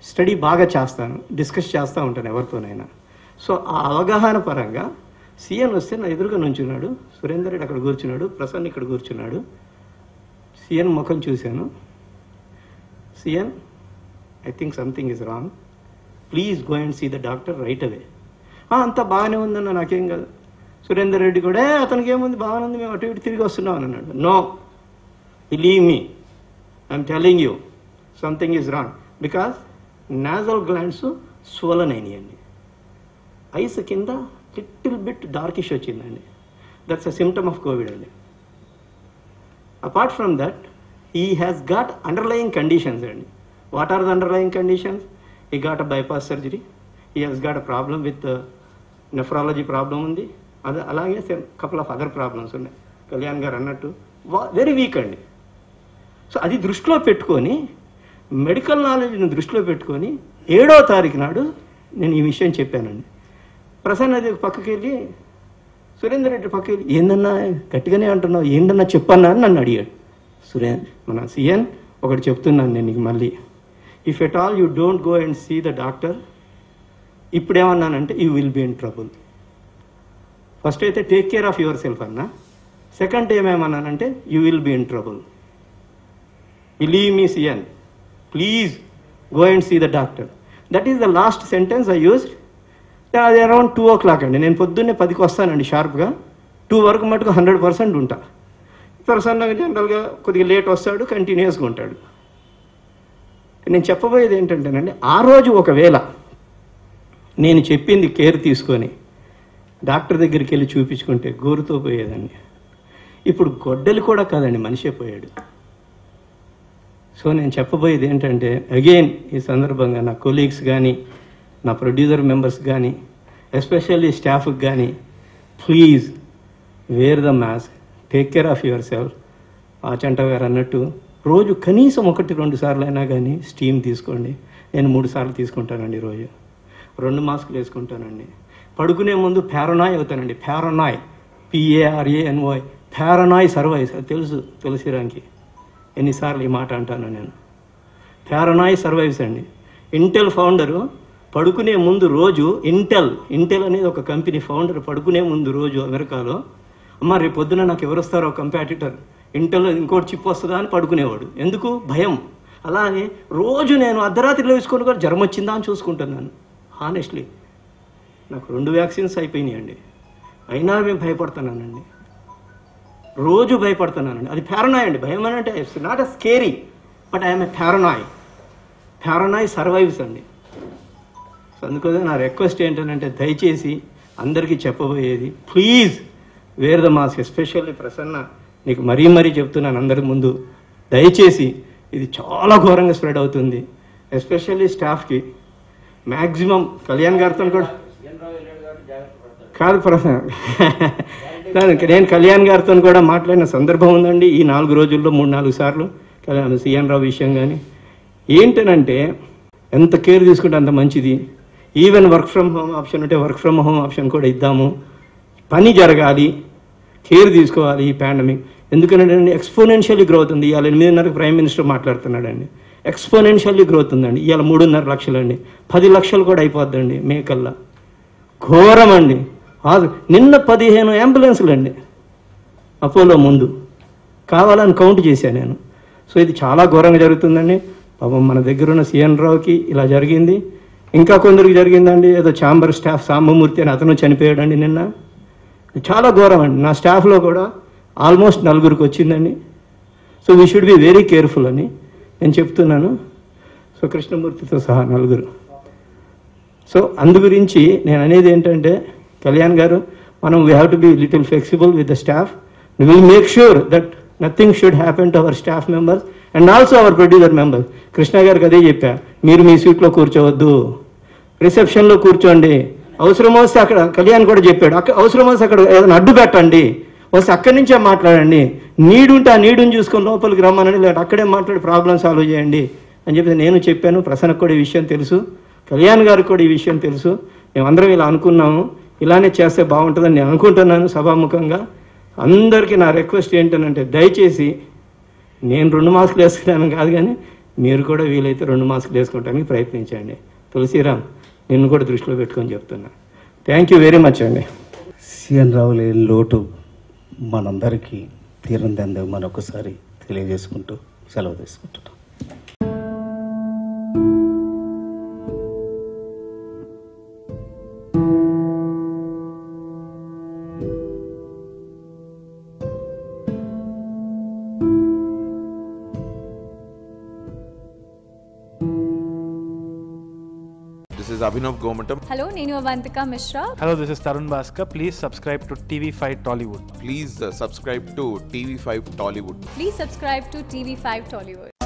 స్టడీ బాగా చేస్తాను, డిస్కస్ చేస్తూ ఉంటాను ఎవరితోనైనా. సో ఆ అవగాహన పరంగా సీఎన్ వస్తే నా ఎదురుగా నుంచున్నాడు, సురేందర్ రెడ్డి అక్కడ కూర్చున్నాడు, ప్రసన్న ఇక్కడ కూర్చున్నాడు. సీఎన్ ముఖం చూశాను. CN, I think something is wrong, please go and see the doctor right away. అంతా బాగానే ఉందన్న, నాకేం కాదు. సురేందర్ రెడ్డి కూడా అతనికి ఏముంది, బాగానే ఉంది, మేము అటు ఇటు తిరిగి వస్తున్నాం అని అన్నాడు. No, believe me, I'm telling you something is wrong. Because nasal glands swollen అయినాయండి, ఐస్ కింద లిటిల్ బిట్ డార్కిష్ వచ్చిందండి. That's a symptom of COVID అండి. Apart from that he has got underlying conditions అండి. What are the underlying conditions? He got a bypass surgery, he has got a problem with nephrology problem ఉంది, అది అలాగే couple of other problems ఉన్నాయి. కళ్యాణ్ గారు అన్నట్టు very weak అండి. So అది దృష్టిలో పెట్టుకొని, మెడికల్ నాలెడ్జ్ని దృష్టిలో పెట్టుకొని 7వ తారీఖు నాడు నేను ఈ విషయం చెప్పానండి. ప్రసన్న అది పక్కకి వెళ్ళి, సురేందర్ రెడ్డి పక్కకి వెళ్ళి, ఏందన్నా గట్టిగానే అంటున్నావు, ఏందన్నా చెప్పన్నా అని నన్ను అడిగాడు. మన సీఎన్ ఒకటి చెప్తున్నాను నేను నీకు మళ్ళీ, if at all you don't go and see the doctor, ఇప్పుడేమన్నానంటే you will be in trouble. First అయితే take care of yourself అన్నా, సెకండ్ ఏమేమన్నానంటే you will be in trouble. Believe me CN, please go and see the doctor. That is the last sentence I used. అది around 2 o'clock అండి. నేను పొద్దున్నే 10కి వస్తానండి షార్ప్గా. 2 వరకు మటుకు 100% ఉంటా. ప్రసన్నగా జనరల్గా కొద్దిగా లేట్ వస్తాడు, కంటిన్యూస్గా ఉంటాడు. నేను చెప్పబోయేది ఏంటంటేనండి, ఆ రోజు ఒకవేళ నేను చెప్పింది కేర్ తీసుకొని డాక్టర్ దగ్గరికి వెళ్ళి చూపించుకుంటే గోరుతో పోయేదండి. ఇప్పుడు గొడ్డలి కూడా కాదండి, మనిషే పోయాడు. సో నేను చెప్పబోయేది ఏంటంటే, అగైన్ ఈ సందర్భంగా నా కొలీగ్స్ కానీ, నా ప్రొడ్యూసర్ మెంబర్స్ కానీ, ఎస్పెషల్లీ స్టాఫ్కి కానీ, please wear the mask, take care of yourself. Achanta గారు అన్నట్టు రోజు కనీసం 1-2 సార్లు అయినా కానీ స్టీమ్ తీసుకోండి. నేను 3 సార్లు తీసుకుంటానండి రోజు. 2 మాస్కులు వేసుకుంటానండి. పడుకునే ముందు పారనాయ్ అవుతానండి. Paranoid, PARANOY, paranoid survives. అది తెలుసు తులసిరాంకి, ఎన్నిసార్లు ఈ మాట అంటాను నేను. పారనాయ్ సర్వైవ్స్ అండి. ఇంటెల్ ఫౌండరు పడుకునే ముందు రోజు, ఇంటెల్ అనేది ఒక కంపెనీ ఫౌండర్ పడుకునే ముందు రోజు అమెరికాలో, అమ్మ రేపు పొద్దున నాకు ఎవరు వస్తారో కంపాటిటర్, ఇంటెల్ ఇంకోటి చిప్ వస్తుందా అని పడుకునేవాడు. ఎందుకు? భయం. అలానే రోజు నేను అర్ధరాత్రిలో వేసుకొని కూడా జ్వరం వచ్చిందా అని చూసుకుంటున్నాను. హానెస్ట్లీ నాకు 2 వ్యాక్సిన్స్ అయిపోయినాయండి, అయినా మేము భయపడుతున్నానండి, రోజు భయపడుతున్నానండి. అది పారనాయ్ అండి. భయం అని అంటే it's not a scary, but I'm a paranoid survives అండి. సో అందుకోసం నా రిక్వెస్ట్ ఏంటంటే, దయచేసి అందరికీ చెప్పబోయేది, please wear the mask. Especially Prasanna, నీకు మరీ చెప్తున్నాను అందరి ముందు, దయచేసి ఇది చాలా ఘోరంగా స్ప్రెడ్ అవుతుంది. ఎస్పెషల్లీ స్టాఫ్కి మ్యాక్సిమం. కళ్యాణ్ గారితో కూడా కాదు ప్రసన్న, నేను కళ్యాణ్ గారితో కూడా మాట్లాడిన సందర్భం ఉందండి ఈ 4 రోజుల్లో 3-4 సార్లు. సీఎన్ రావు విషయం కానీ ఏంటనంటే, ఎంత కేర్ తీసుకుంటే అంత మంచిది. Even work from home option ఉంటే వర్క్ ఫ్రమ్ హోమ్ ఆప్షన్ కూడా ఇద్దాము. పని జరగాలి, కేర్ తీసుకోవాలి ఈ పాండమిక్. ఎందుకంటే ఎక్స్పోనెన్షియల్లీ గ్రోత్ ఉంది. ఇవాళ 8:30 ప్రైమ్ మినిస్టర్ మాట్లాడుతున్నాడండి. ఎక్స్పోనెన్షియల్లీ గ్రోత్ ఉందండి. ఇవాళ 3.5 లక్షలండి, 10 లక్షలు కూడా అయిపోద్దండి మే కల్లా. ఘోరం అండి. నిన్న 15 అంబులెన్సులు అండి అపోలో ముందు, కావాలని కౌంట్ చేశాను నేను. సో ఇది చాలా ఘోరంగా జరుగుతుందండి. పాపం మన దగ్గర ఉన్న సీఎన్ రావుకి ఇలా జరిగింది, ఇంకా కొందరికి జరిగిందండి. ఏదో ఛాంబర్ స్టాఫ్ సాంబమూర్తి అని అతను చనిపోయాడండి నిన్న. చాలా ఘోరం అండి. నా స్టాఫ్లో కూడా ఆల్మోస్ట్ 4 వచ్చిందండి. So we should be very careful అని నేను చెప్తున్నాను. సో కృష్ణమూర్తితో సహా 4. సో అందు గురించి నేను అనేది ఏంటంటే, కళ్యాణ్ గారు, మనం we have to be little flexible with the staff. Will make sure that nothing should happen to our staff members and also our producer members. Krishna గారికి అదే చెప్పా, మీరు మీ సీట్లో కూర్చోవద్దు, రిసెప్షన్లో కూర్చోండి. అవసరం వస్తే అక్కడ, కళ్యాణ్ కూడా చెప్పాడు, అవసరం వస్తే అక్కడ ఏదైనా అడ్డు పెట్టండి, వస్తే అక్కడి నుంచే మాట్లాడండి. నీడుంటే ఆ నీడుని చూసుకొని లోపలికి రమ్మనండి, లేదంటే అక్కడే మాట్లాడి ప్రాబ్లమ్ సాల్వ్ చేయండి అని చెప్పి నేను చెప్పాను. ప్రసన్నకు కూడా ఈ విషయం తెలుసు, కళ్యాణ్ గారికి కూడా ఈ విషయం తెలుసు. మేమందరం ఇలా అనుకున్నాము, ఇలానే చేస్తే బాగుంటుందని నేను అనుకుంటున్నాను. సభాముఖంగా అందరికీ నా రిక్వెస్ట్ ఏంటనంటే, దయచేసి నేను 2 మాస్కులు వేసుకున్నాను కాదు, కానీ మీరు కూడా వీలైతే 2 మాస్కులు వేసుకోవడానికి ప్రయత్నించండి. తులసిరామ్, నిన్ను కూడా దృష్టిలో పెట్టుకొని చెప్తున్నా. థ్యాంక్ యూ వెరీ మచ్ అండి. సిఎన్ రావు లేని లోటు మనందరికీ తీరందని మరొకసారి తెలియజేసుకుంటూ సెలవు తీసుకుంటున్నాం. This is Abhinav Gomatam. Hello, Nenu Avantika Mishra. Hello, this is Tarun Bhaskar. Please subscribe to TV5 Tollywood. Please subscribe to TV5 Tollywood. Please subscribe to TV5 Tollywood.